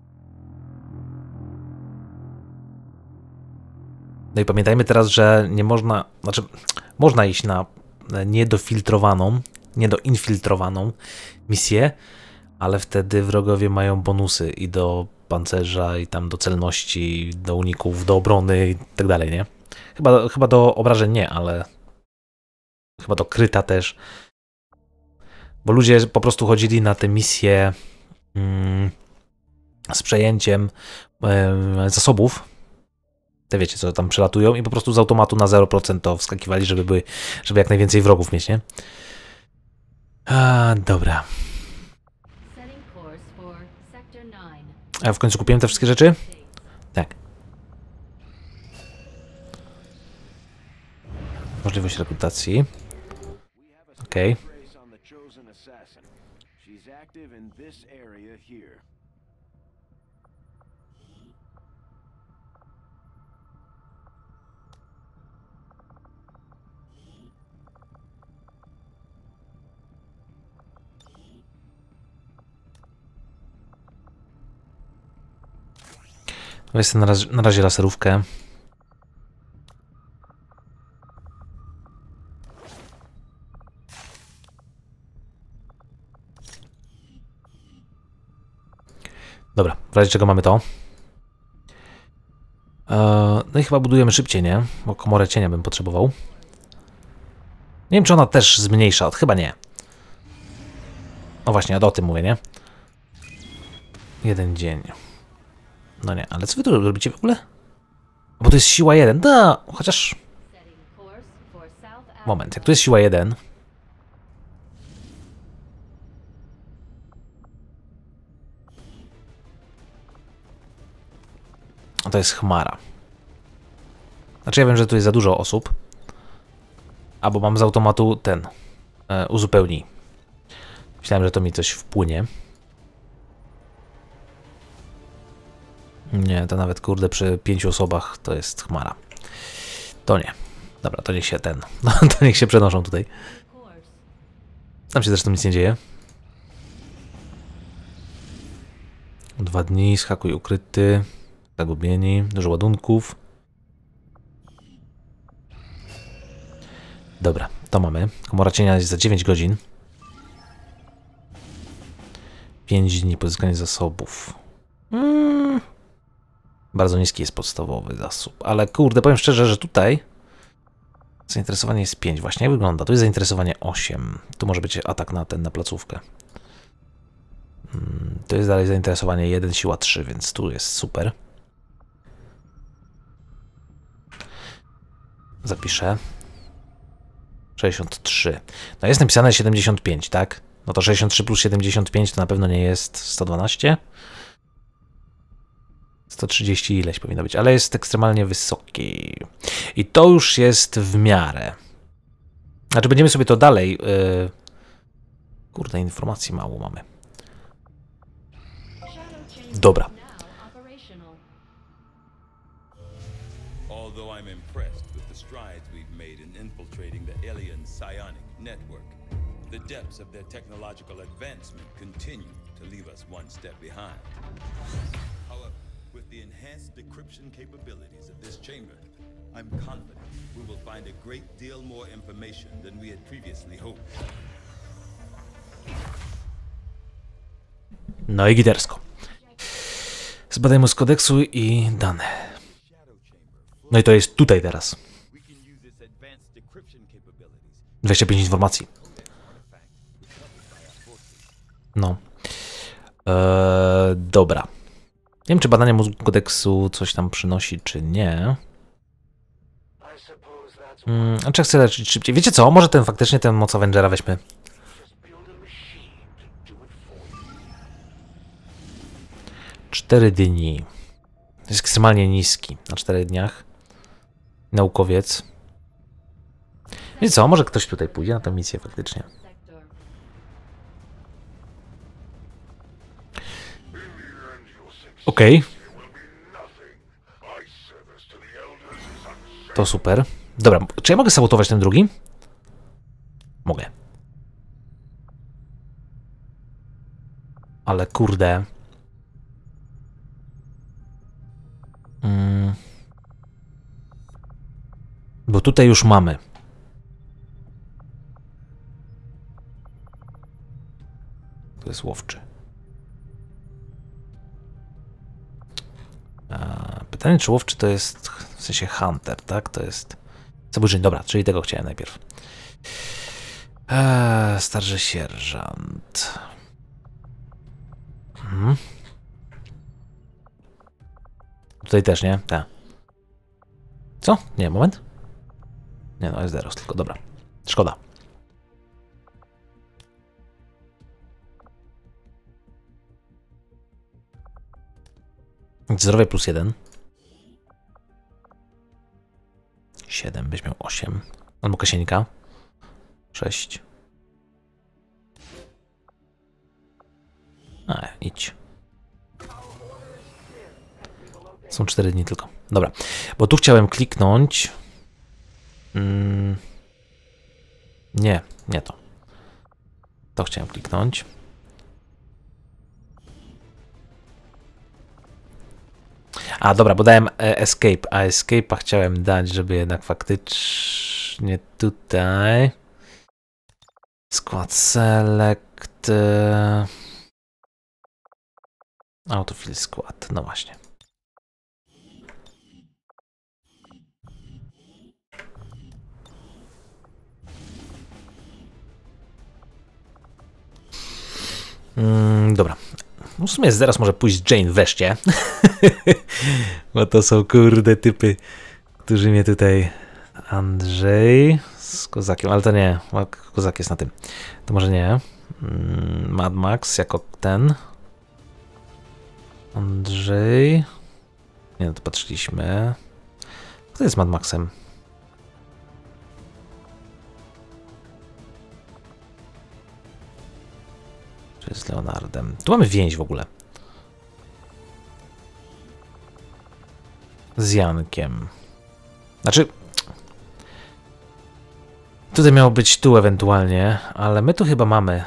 No i pamiętajmy teraz, że nie można... Znaczy, można iść na niedofiltrowaną, niedoinfiltrowaną misję, ale wtedy wrogowie mają bonusy i do pancerza, i tam do celności, do uników, do obrony i tak dalej, nie? Chyba, chyba do obrażeń nie, ale chyba do kryta też. Bo ludzie po prostu chodzili na te misje mm, z przejęciem e, zasobów. Te wiecie, co tam przelatują i po prostu z automatu na zero procent to wskakiwali, żeby, były, żeby jak najwięcej wrogów mieć, nie? A, dobra. A ja w końcu kupiłem te wszystkie rzeczy? Tak. Możliwość rekrutacji. Okej. Okay. Weź na razie, na razie laserówkę. Dobra, w razie czego mamy to. Eee, no i chyba budujemy szybciej, nie? Bo komorę cienia bym potrzebował. Nie wiem, czy ona też zmniejsza. Chyba nie. No właśnie, o tym mówię, nie? Jeden dzień. No nie, ale co wy tu robicie w ogóle? Bo to jest siła jeden. Da, chociaż... Moment, jak tu jest siła jeden... To jest chmara. Znaczy ja wiem, że tu jest za dużo osób. Albo mam z automatu ten. E, uzupełnij. Myślałem, że to mi coś wpłynie. Nie, to nawet kurde przy pięciu osobach to jest chmara. To nie. Dobra, to niech się ten. No, to niech się przenoszą tutaj. Tam się zresztą nic nie dzieje. Dwa dni, schakuj ukryty. Zagubieni, dużo ładunków. Dobra, to mamy. Komora cienia jest za dziewięć godzin. pięć dni pozyskanie zasobów. Hmm. Bardzo niski jest podstawowy zasób. Ale kurde, powiem szczerze, że tutaj zainteresowanie jest pięć. Właśnie jak wygląda? Tu jest zainteresowanie osiem. Tu może być atak na ten, na placówkę. Hmm. To jest dalej zainteresowanie jeden, siła trzy, więc tu jest super. Zapiszę. sześćdziesiąt trzy. No jest napisane siedemdziesiąt pięć, tak? No to sześćdziesiąt trzy plus siedemdziesiąt pięć to na pewno nie jest sto dwanaście. sto trzydzieści ileś powinno być, ale jest ekstremalnie wysoki. I to już jest w miarę. Znaczy będziemy sobie to dalej... Yy... Kurde, informacji mało mamy. Dobra. The depths of their technological advancement continue to leave us one step behind. However, with the enhanced decryption capabilities of this chamber, I'm confident we will find a great deal more information than we had previously hoped. No i gidersko. Zbadaj mózg kodeksu i dane. No i to jest tutaj teraz. dwadzieścia pięć informacji. No. Eee, dobra. Nie wiem, czy badanie mózgu kodeksu coś tam przynosi, czy nie. Hmm, a czy chcę leczyć szybciej? Wiecie co? Może ten faktycznie ten moc Avengera weźmy. Cztery dni. Jest ekstremalnie niski. Na czterech dniach. Naukowiec. Wiecie co? Może ktoś tutaj pójdzie na tę misję faktycznie. Okej. Okay. To super. Dobra, czy ja mogę sabotować ten drugi? Mogę. Ale kurde. Mm. Bo tutaj już mamy. To jest łowczy. Pytanie, czy łowczy to jest, w sensie hunter, tak? To jest zabójczyń. Dobra, czyli tego chciałem najpierw. Eee, starszy sierżant. Mhm. Tutaj też, nie? Tak. Co? Nie, moment. Nie no, jest Deros, tylko dobra. Szkoda. Zdrowie plus jeden. siedem, byś miał osiem. Albo Kasienika. sześć. A, idź. Są cztery dni tylko. Dobra, bo tu chciałem kliknąć. Mm. Nie, nie to. To chciałem kliknąć. A, dobra, bo dałem escape, a escape'a chciałem dać, żeby jednak faktycznie tutaj... Skład select... Autofill skład, no właśnie. Mm, dobra. No w sumie zaraz może pójść Jane wreszcie. Bo to są kurde typy, którzy mnie tutaj... Andrzej z Kozakiem, ale to nie. Kozak jest na tym. To może nie. Mad Max jako ten. Andrzej. Nie, no to patrzyliśmy. Kto jest Mad Maxem? Czy jest Leonardem? Tu mamy więź w ogóle. Z Jankiem. Znaczy... Tutaj miało być tu ewentualnie, ale my tu chyba mamy...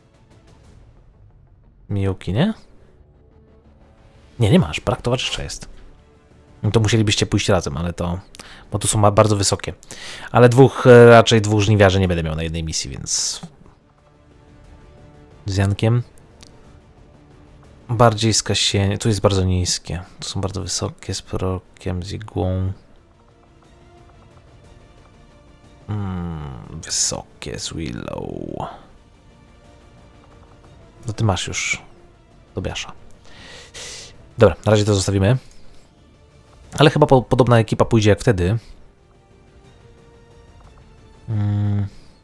Miyuki, nie? Nie, nie masz. Brak towarzysza jest. No to musielibyście pójść razem, ale to... Bo tu są bardzo wysokie. Ale dwóch, raczej dwóch żniwiarzy nie będę miał na jednej misji, więc... Z Jankiem. Bardziej skasienie. Tu jest bardzo niskie. Tu są bardzo wysokie. Z prorokiem, z igłą. Mm, wysokie z Willow. No ty masz już Tobiasza. Dobra, na razie to zostawimy. Ale chyba po, podobna ekipa pójdzie jak wtedy. Mm.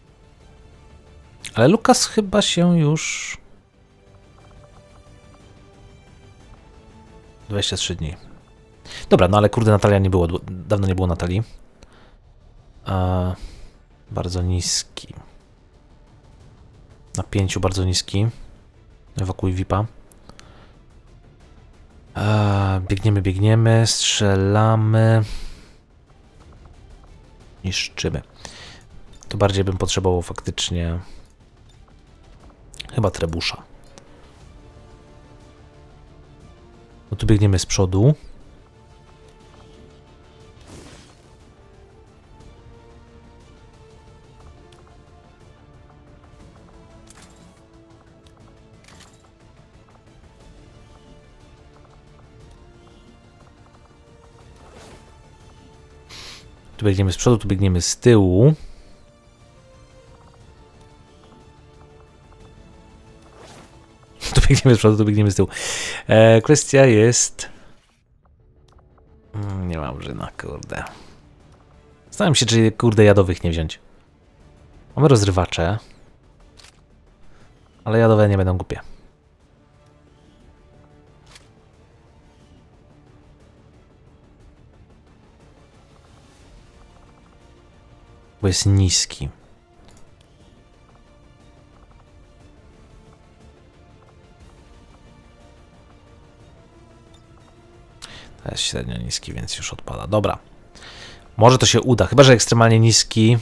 Ale Lukas chyba się już... dwadzieścia trzy dni. Dobra, no ale kurde, Natalia nie było. Dawno nie było Natalii. A, bardzo niski. Na pięciu bardzo niski. Ewakuuj V I P-a. A, biegniemy, biegniemy, strzelamy. Niszczymy. To bardziej bym potrzebował faktycznie... Chyba trebusza. No tu biegniemy z przodu. Tu biegniemy z przodu, tu biegniemy z tyłu. Tu biegniemy z przodu, tu biegniemy z tyłu. E, kwestia jest... Mm, nie mam żyna, kurde. Zastanawiam się, czy kurde jadowych nie wziąć. Mamy rozrywacze. Ale jadowe nie będą głupie. Bo jest niski. To jest średnio niski, więc już odpada. Dobra. Może to się uda, chyba że ekstremalnie niski.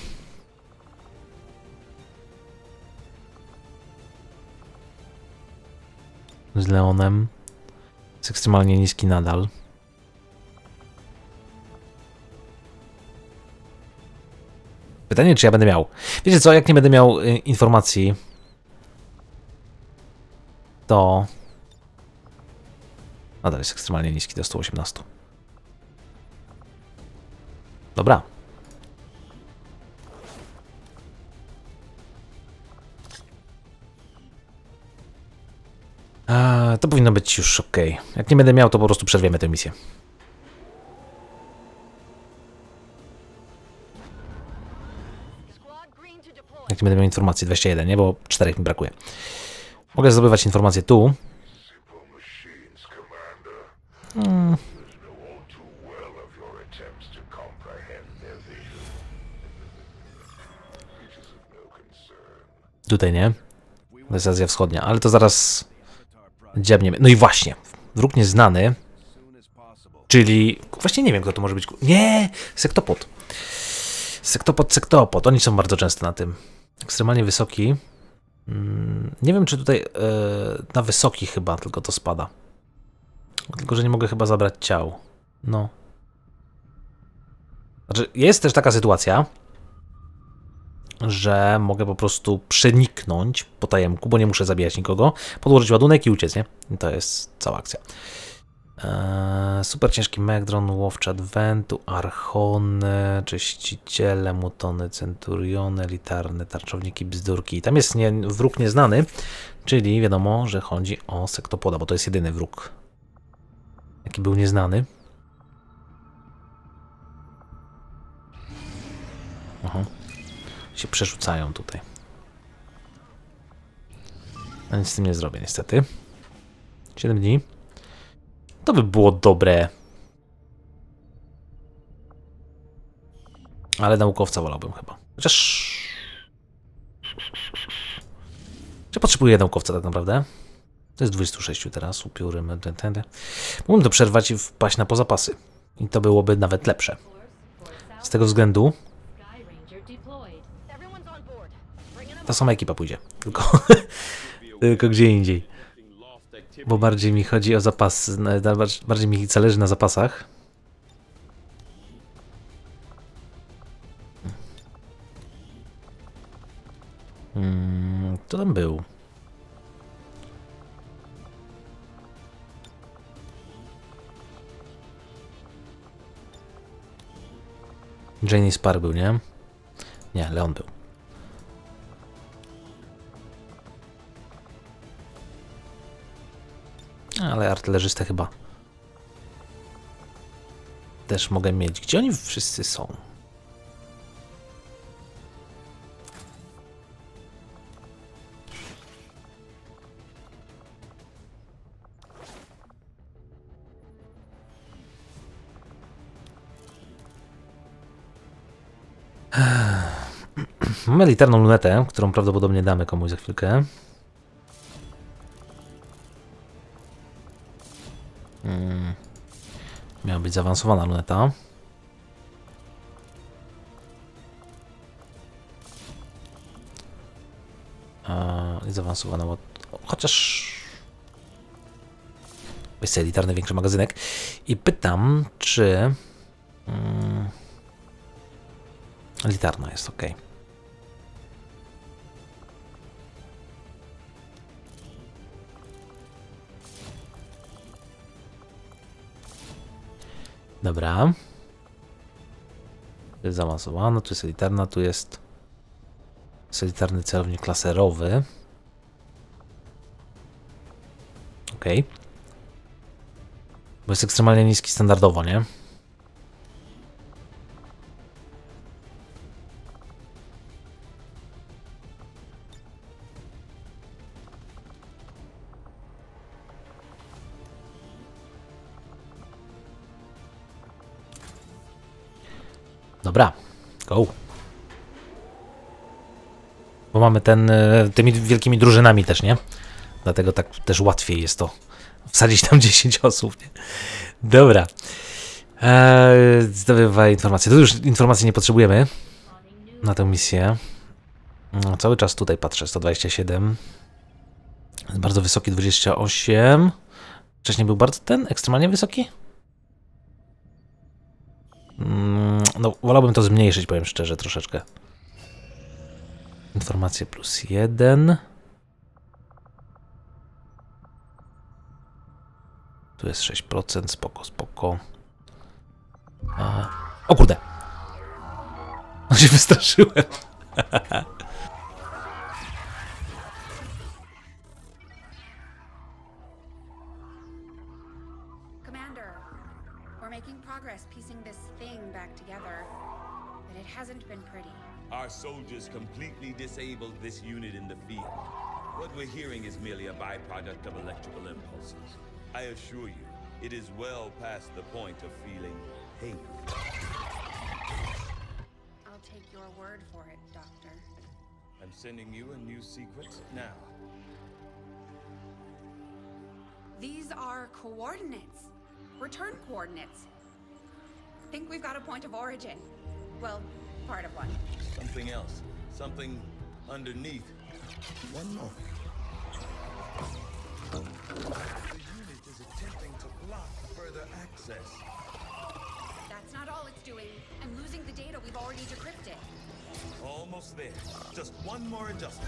Z Leonem. Jest ekstremalnie niski nadal. Pytanie, czy ja będę miał. Wiecie co, jak nie będę miał y, informacji, to nadal jest ekstremalnie niski do stu osiemnastu. Dobra. A, to powinno być już ok. Jak nie będę miał, to po prostu przerwiemy tę misję. Jak nie będę miał informacji, dwadzieścia jeden, nie? Bo czterech mi brakuje. Mogę zdobywać informacje tu. Hmm. Tutaj nie. To jest Azja Wschodnia, ale to zaraz dziabniemy. No i właśnie, wróg nieznany, czyli... Właśnie nie wiem, kto to może być. Nie! Sektopod. Sektopod, sektopod. Oni są bardzo często na tym. Ekstremalnie wysoki. Nie wiem, czy tutaj yy, na wysoki chyba tylko to spada. Tylko, że nie mogę chyba zabrać ciał. No. Znaczy, jest też taka sytuacja, że mogę po prostu przeniknąć po tajemku, bo nie muszę zabijać nikogo, podłożyć ładunek i uciec, nie? I to jest cała akcja. Eee, super ciężki Megdron, łowczy Adwentu, Archony, czyściciele, mutony, centuriony, elitarne, tarczowniki, bzdurki. I tam jest nie, wróg nieznany, czyli wiadomo, że chodzi o sektopoda, bo to jest jedyny wróg, jaki był nieznany. Aha. Się przerzucają tutaj. A nic z tym nie zrobię niestety. siedem dni. To by było dobre Ale naukowca wolałbym chyba. Chociaż... Czy potrzebuję naukowca tak naprawdę? To jest dwadzieścia sześć teraz, upióry. Mógłbym to przerwać i wpaść na pozapasy. I to byłoby nawet lepsze. Z tego względu... Ta sama ekipa pójdzie. Tylko, tylko gdzie indziej. Bo bardziej mi chodzi o zapasy. Bardziej mi zależy na zapasach. Hmm, kto tam był? Janie Spar był, nie? Nie, Leon był. Ale artylerzystę chyba też mogę mieć. Gdzie oni wszyscy są? Mamy elitarną lunetę, którą prawdopodobnie damy komuś za chwilkę. Hmm. Miała być zaawansowana luneta. Eee, zaawansowana, bo... chociaż... jest elitarny większy magazynek. I pytam, czy... Hmm... elitarna jest ok. Dobra. Tu jest zaawansowana, tu jest elitarna, tu jest, jest elitarny celownik laserowy. Ok. Bo jest ekstremalnie niski standardowo, nie? Dobra, go. Bo mamy ten, tymi wielkimi drużynami też, nie? Dlatego tak też łatwiej jest to wsadzić tam dziesięć osób, nie? Dobra. Eee, zdobywaj informacje. Tu już informacji nie potrzebujemy na tę misję. No, cały czas tutaj patrzę, sto dwadzieścia siedem. Jest bardzo wysoki, dwadzieścia osiem. Wcześniej był bardzo ten, ekstremalnie wysoki? No, wolałbym to zmniejszyć, powiem szczerze, troszeczkę. Informacje plus jeden. Tu jest sześć procent, spoko, spoko. A... O kurde! No się wystraszyłem. Our soldiers completely disabled this unit in the field. What we're hearing is merely a byproduct of electrical impulses. I assure you, it is well past the point of feeling pain. I'll take your word for it, Doctor. I'm sending you a new sequence now. These are coordinates. Return coordinates. Think we've got a point of origin. Well, part of one. Something else. Something underneath. One moment. The unit is attempting to block further access. That's not all it's doing. I'm losing the data we've already decrypted. Almost there. Just one more adjustment.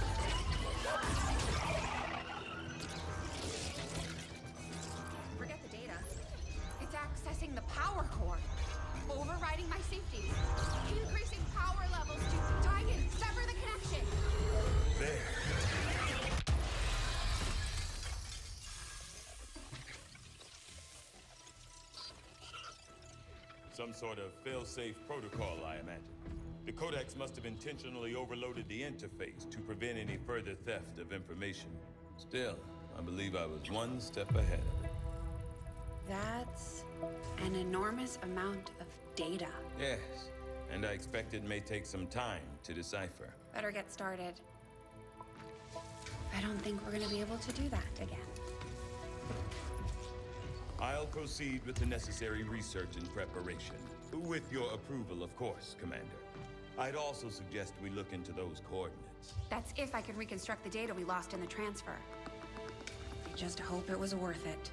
Forget the data. It's accessing the power core. Overriding my safety. Increasing power levels to tie in, sever the connection. There. Some sort of fail-safe protocol, I imagine. The Codex must have intentionally overloaded the interface to prevent any further theft of information. Still, I believe I was one step ahead of it. That's an enormous amount of data. Yes, and I expect it may take some time to decipher. Better get started. I don't think we're gonna be able to do that again. I'll proceed with the necessary research and preparation. With your approval, of course, Commander. I'd also suggest we look into those coordinates. That's if I can reconstruct the data we lost in the transfer. I just hope it was worth it.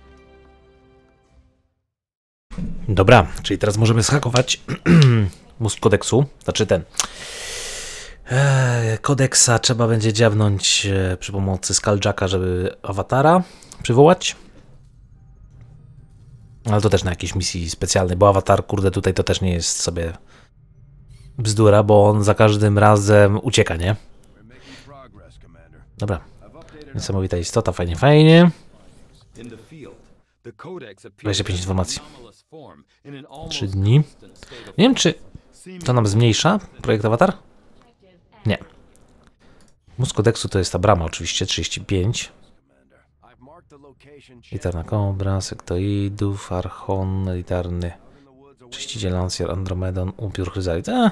Dobra, czyli teraz możemy zhakować mózg kodeksu, znaczy ten. Eee, kodeksa trzeba będzie dziabnąć e, przy pomocy Skulljacka, żeby awatara przywołać. Ale to też na jakiejś misji specjalnej, bo awatar, kurde, tutaj to też nie jest sobie bzdura, bo on za każdym razem ucieka, nie? Dobra. Niesamowita istota, fajnie, fajnie. dwadzieścia pięć informacji. trzy dni. Nie wiem, czy to nam zmniejsza projekt awatar? Nie. Mózg kodeksu to jest ta brama, oczywiście, trzydzieści pięć. Elitarna kobra, sektoidów, archon, elitarny czyściciel, lancjer, andromedon, upiór, chryzalit. A.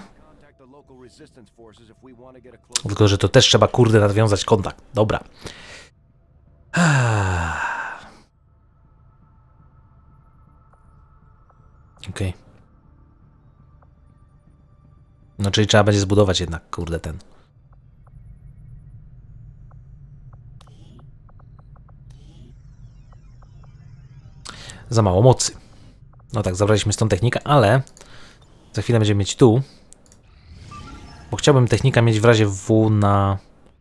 Tylko, że to też trzeba, kurde, nawiązać kontakt. Dobra. Okej. Okay. No, czyli trzeba będzie zbudować jednak, kurde, ten. Za mało mocy. No tak, zabraliśmy stąd technikę, ale za chwilę będziemy mieć tu. Bo chciałbym technika mieć w razie W na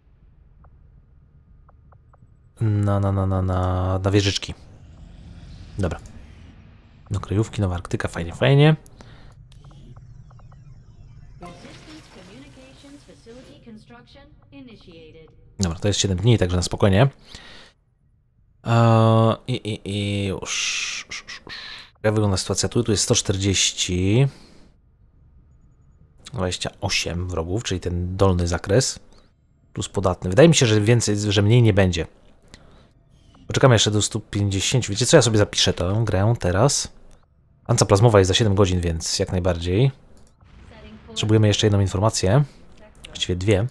na, na, na, na, na, na wieżyczki. Dobra. No kryjówki, Nowa Arktyka, fajnie, fajnie. Dobra, to jest siedem dni, także na spokojnie. Eee, i, i, i już. Jak wygląda sytuacja tu? Tu jest sto czterdzieści. dwadzieścia osiem wrogów, czyli ten dolny zakres. Plus podatny. Wydaje mi się, że więcej, że mniej nie będzie. Poczekamy jeszcze do stu pięćdziesięciu. Wiecie co? Ja sobie zapiszę tę grę teraz. Anca plazmowa jest za siedem godzin, więc jak najbardziej. Potrzebujemy jeszcze jedną informację. Właściwie dwie.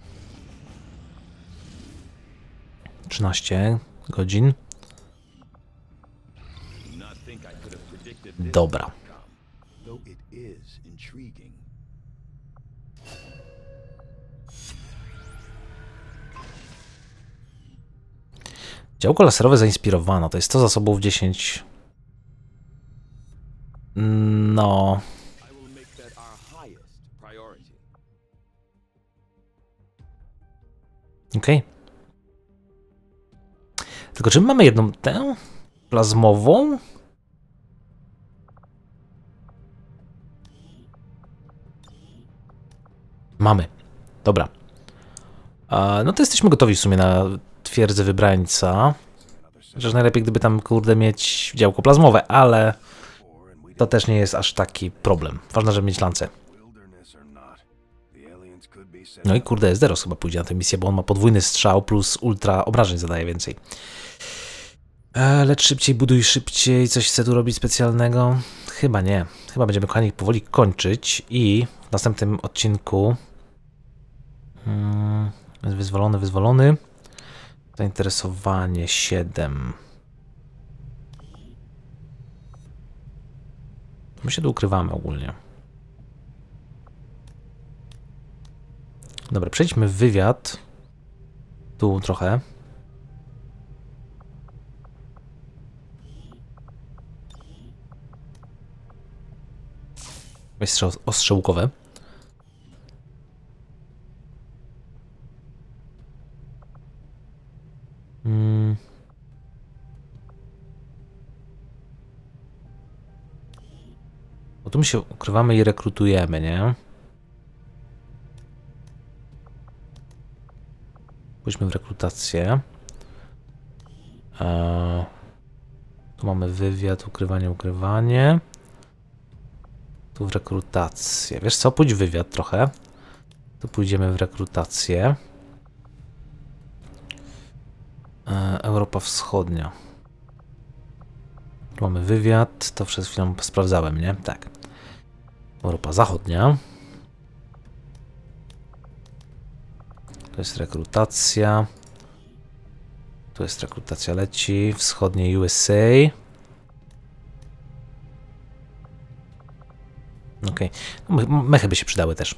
trzynaście godzin. Dobra. Działko laserowe zainspirowano. To jest sto zasobów, dziesięć. No. Okej. Okay. Tylko czy my mamy jedną tę plazmową? Mamy. Dobra. E, no to jesteśmy gotowi w sumie na twierdzę wybrańca. Chociaż najlepiej gdyby tam, kurde, mieć działko plazmowe, ale to też nie jest aż taki problem. Ważne, żeby mieć lance. No i kurde, Esderos chyba pójdzie na tę misję, bo on ma podwójny strzał plus ultra obrażeń zadaje więcej. E, lecz szybciej, buduj szybciej. Coś chce tu robić specjalnego? Chyba nie. Chyba będziemy, kochani, powoli kończyć i w następnym odcinku hmm, jest wyzwolony, wyzwolony. Zainteresowanie siedem. My się tu ukrywamy ogólnie. Dobra, przejdźmy w wywiad. Tu trochę. Weź ostrze łukowe. Hmm. Bo tu my się ukrywamy i rekrutujemy, nie? Pójdźmy w rekrutację. Eee, tu mamy wywiad, ukrywanie, ukrywanie. Tu w rekrutację. Wiesz co? Pójdź w wywiad trochę. Tu pójdziemy w rekrutację. Eee, Europa Wschodnia. Tu mamy wywiad. To przed chwilą sprawdzałem, nie? Tak. Europa Zachodnia. To jest rekrutacja. Tu jest rekrutacja leci. Wschodnie U S A. Okej. Okay. Mechy by się przydały też.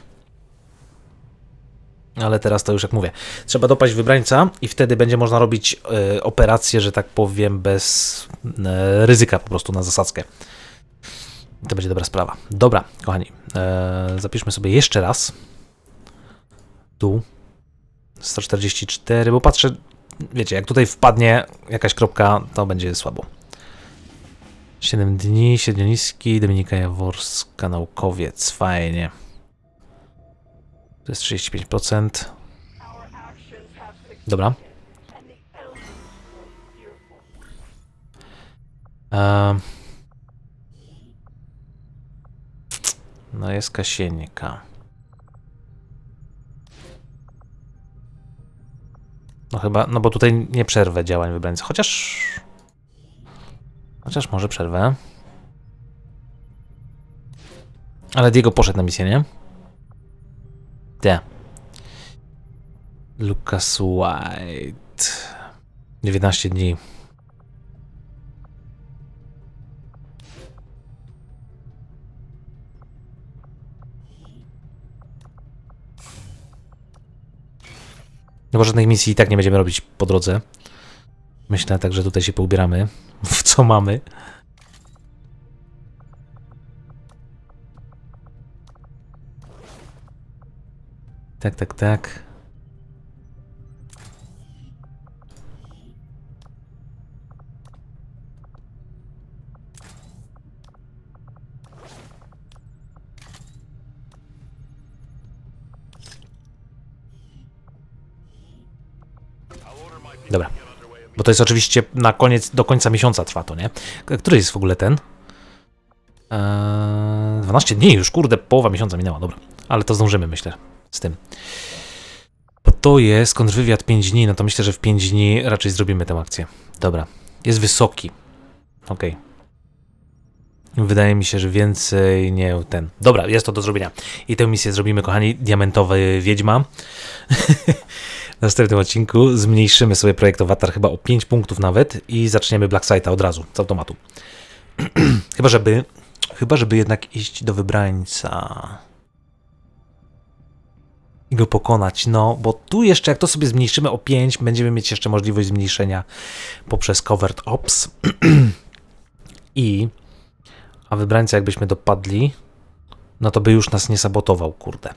Ale teraz to już jak mówię. Trzeba dopaść wybrańca i wtedy będzie można robić y, operacje, że tak powiem, bez y, ryzyka po prostu na zasadzkę. To będzie dobra sprawa. Dobra, kochani. Y, zapiszmy sobie jeszcze raz. Tu. sto czterdzieści cztery, bo patrzę, wiecie, jak tutaj wpadnie jakaś kropka, to będzie słabo. siedem dni, Średnioniski, Dominika Jaworska, naukowiec, fajnie. To jest trzydzieści pięć procent. Dobra. Ehm. No jest Kasienika. No chyba, no bo tutaj nie przerwę działań wybrańca, chociaż... Chociaż może przerwę. Ale Diego poszedł na misję, nie? Nie. Lucas White. dziewiętnaście dni. No bo żadnych misji i tak nie będziemy robić po drodze. Myślę tak, że tutaj się poubieramy w co mamy. Tak, tak, tak. Dobra. Bo to jest oczywiście na koniec, do końca miesiąca trwa to, nie? Który jest w ogóle ten? Eee, dwanaście dni już, kurde, połowa miesiąca minęła, dobra. Ale to zdążymy, myślę, z tym. Bo to jest kontrwywiad pięć dni, no to myślę, że w pięć dni raczej zrobimy tę akcję. Dobra. Jest wysoki. Okej. Okay. Wydaje mi się, że więcej nie ten. Dobra, jest to do zrobienia. I tę misję zrobimy, kochani, diamentowy wiedźma. W następnym odcinku zmniejszymy sobie projekt Avatar chyba o pięć punktów nawet i zaczniemy Black Site'a od razu, z automatu. chyba, żeby, chyba, żeby jednak iść do wybrańca i go pokonać, no, bo tu jeszcze jak to sobie zmniejszymy o pięć, będziemy mieć jeszcze możliwość zmniejszenia poprzez Covert Ops. I a wybrańca jakbyśmy dopadli, no to by już nas nie sabotował, kurde.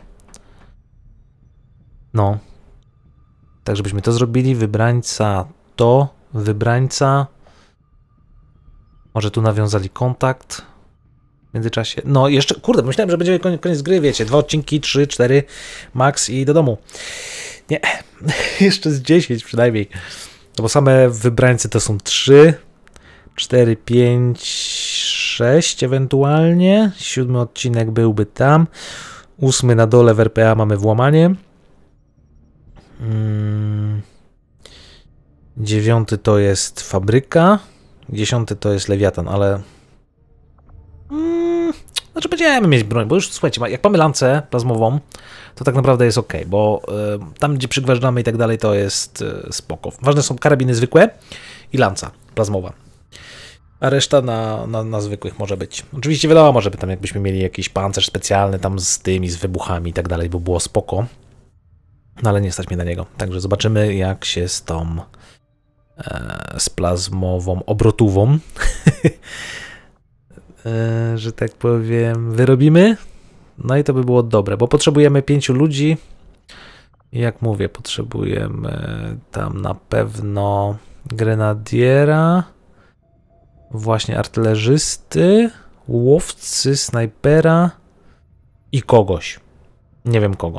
No. Tak, żebyśmy to zrobili. Wybrańca to, wybrańca. Może tu nawiązali kontakt w międzyczasie. No jeszcze, kurde, myślałem, że będzie koniec, koniec gry, wiecie. Dwa odcinki, trzy, cztery, max i do domu. Nie, jeszcze z dziesięć przynajmniej. No bo same wybrańcy to są trzy, cztery, pięć, sześć ewentualnie. Siódmy odcinek byłby tam. Ósmy na dole w R P A mamy włamanie. Hmm. Dziewiąty to jest fabryka. Dziesiąty to jest Lewiatan, ale... Hmm. Znaczy będziemy mieć broń, bo już słuchajcie, jak mamy lancę plazmową, to tak naprawdę jest ok, bo y, tam gdzie przygważdżamy i tak dalej, to jest y, spoko. Ważne są karabiny zwykłe i lanca plazmowa. A reszta na, na, na zwykłych może być. Oczywiście wiadomo, żeby tam jakbyśmy mieli jakiś pancerz specjalny tam z tymi, z wybuchami i tak dalej, bo było spoko. No ale nie stać mnie na niego. Także zobaczymy, jak się z tą e, z plazmową obrotową e, że tak powiem, wyrobimy. No i to by było dobre, bo potrzebujemy pięciu ludzi. I jak mówię, potrzebujemy tam na pewno grenadiera, właśnie artylerzysty, łowcy, snajpera i kogoś. Nie wiem kogo.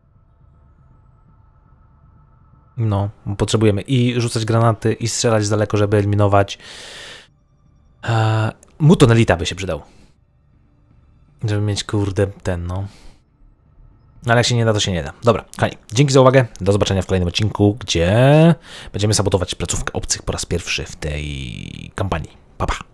No, potrzebujemy i rzucać granaty, i strzelać z daleko, żeby eliminować. Eee, Muton Elita by się przydał. Żeby mieć, kurde, ten, no. Ale jak się nie da, to się nie da. Dobra, kochani, dzięki za uwagę. Do zobaczenia w kolejnym odcinku, gdzie będziemy sabotować placówkę obcych po raz pierwszy w tej kampanii. Pa, pa.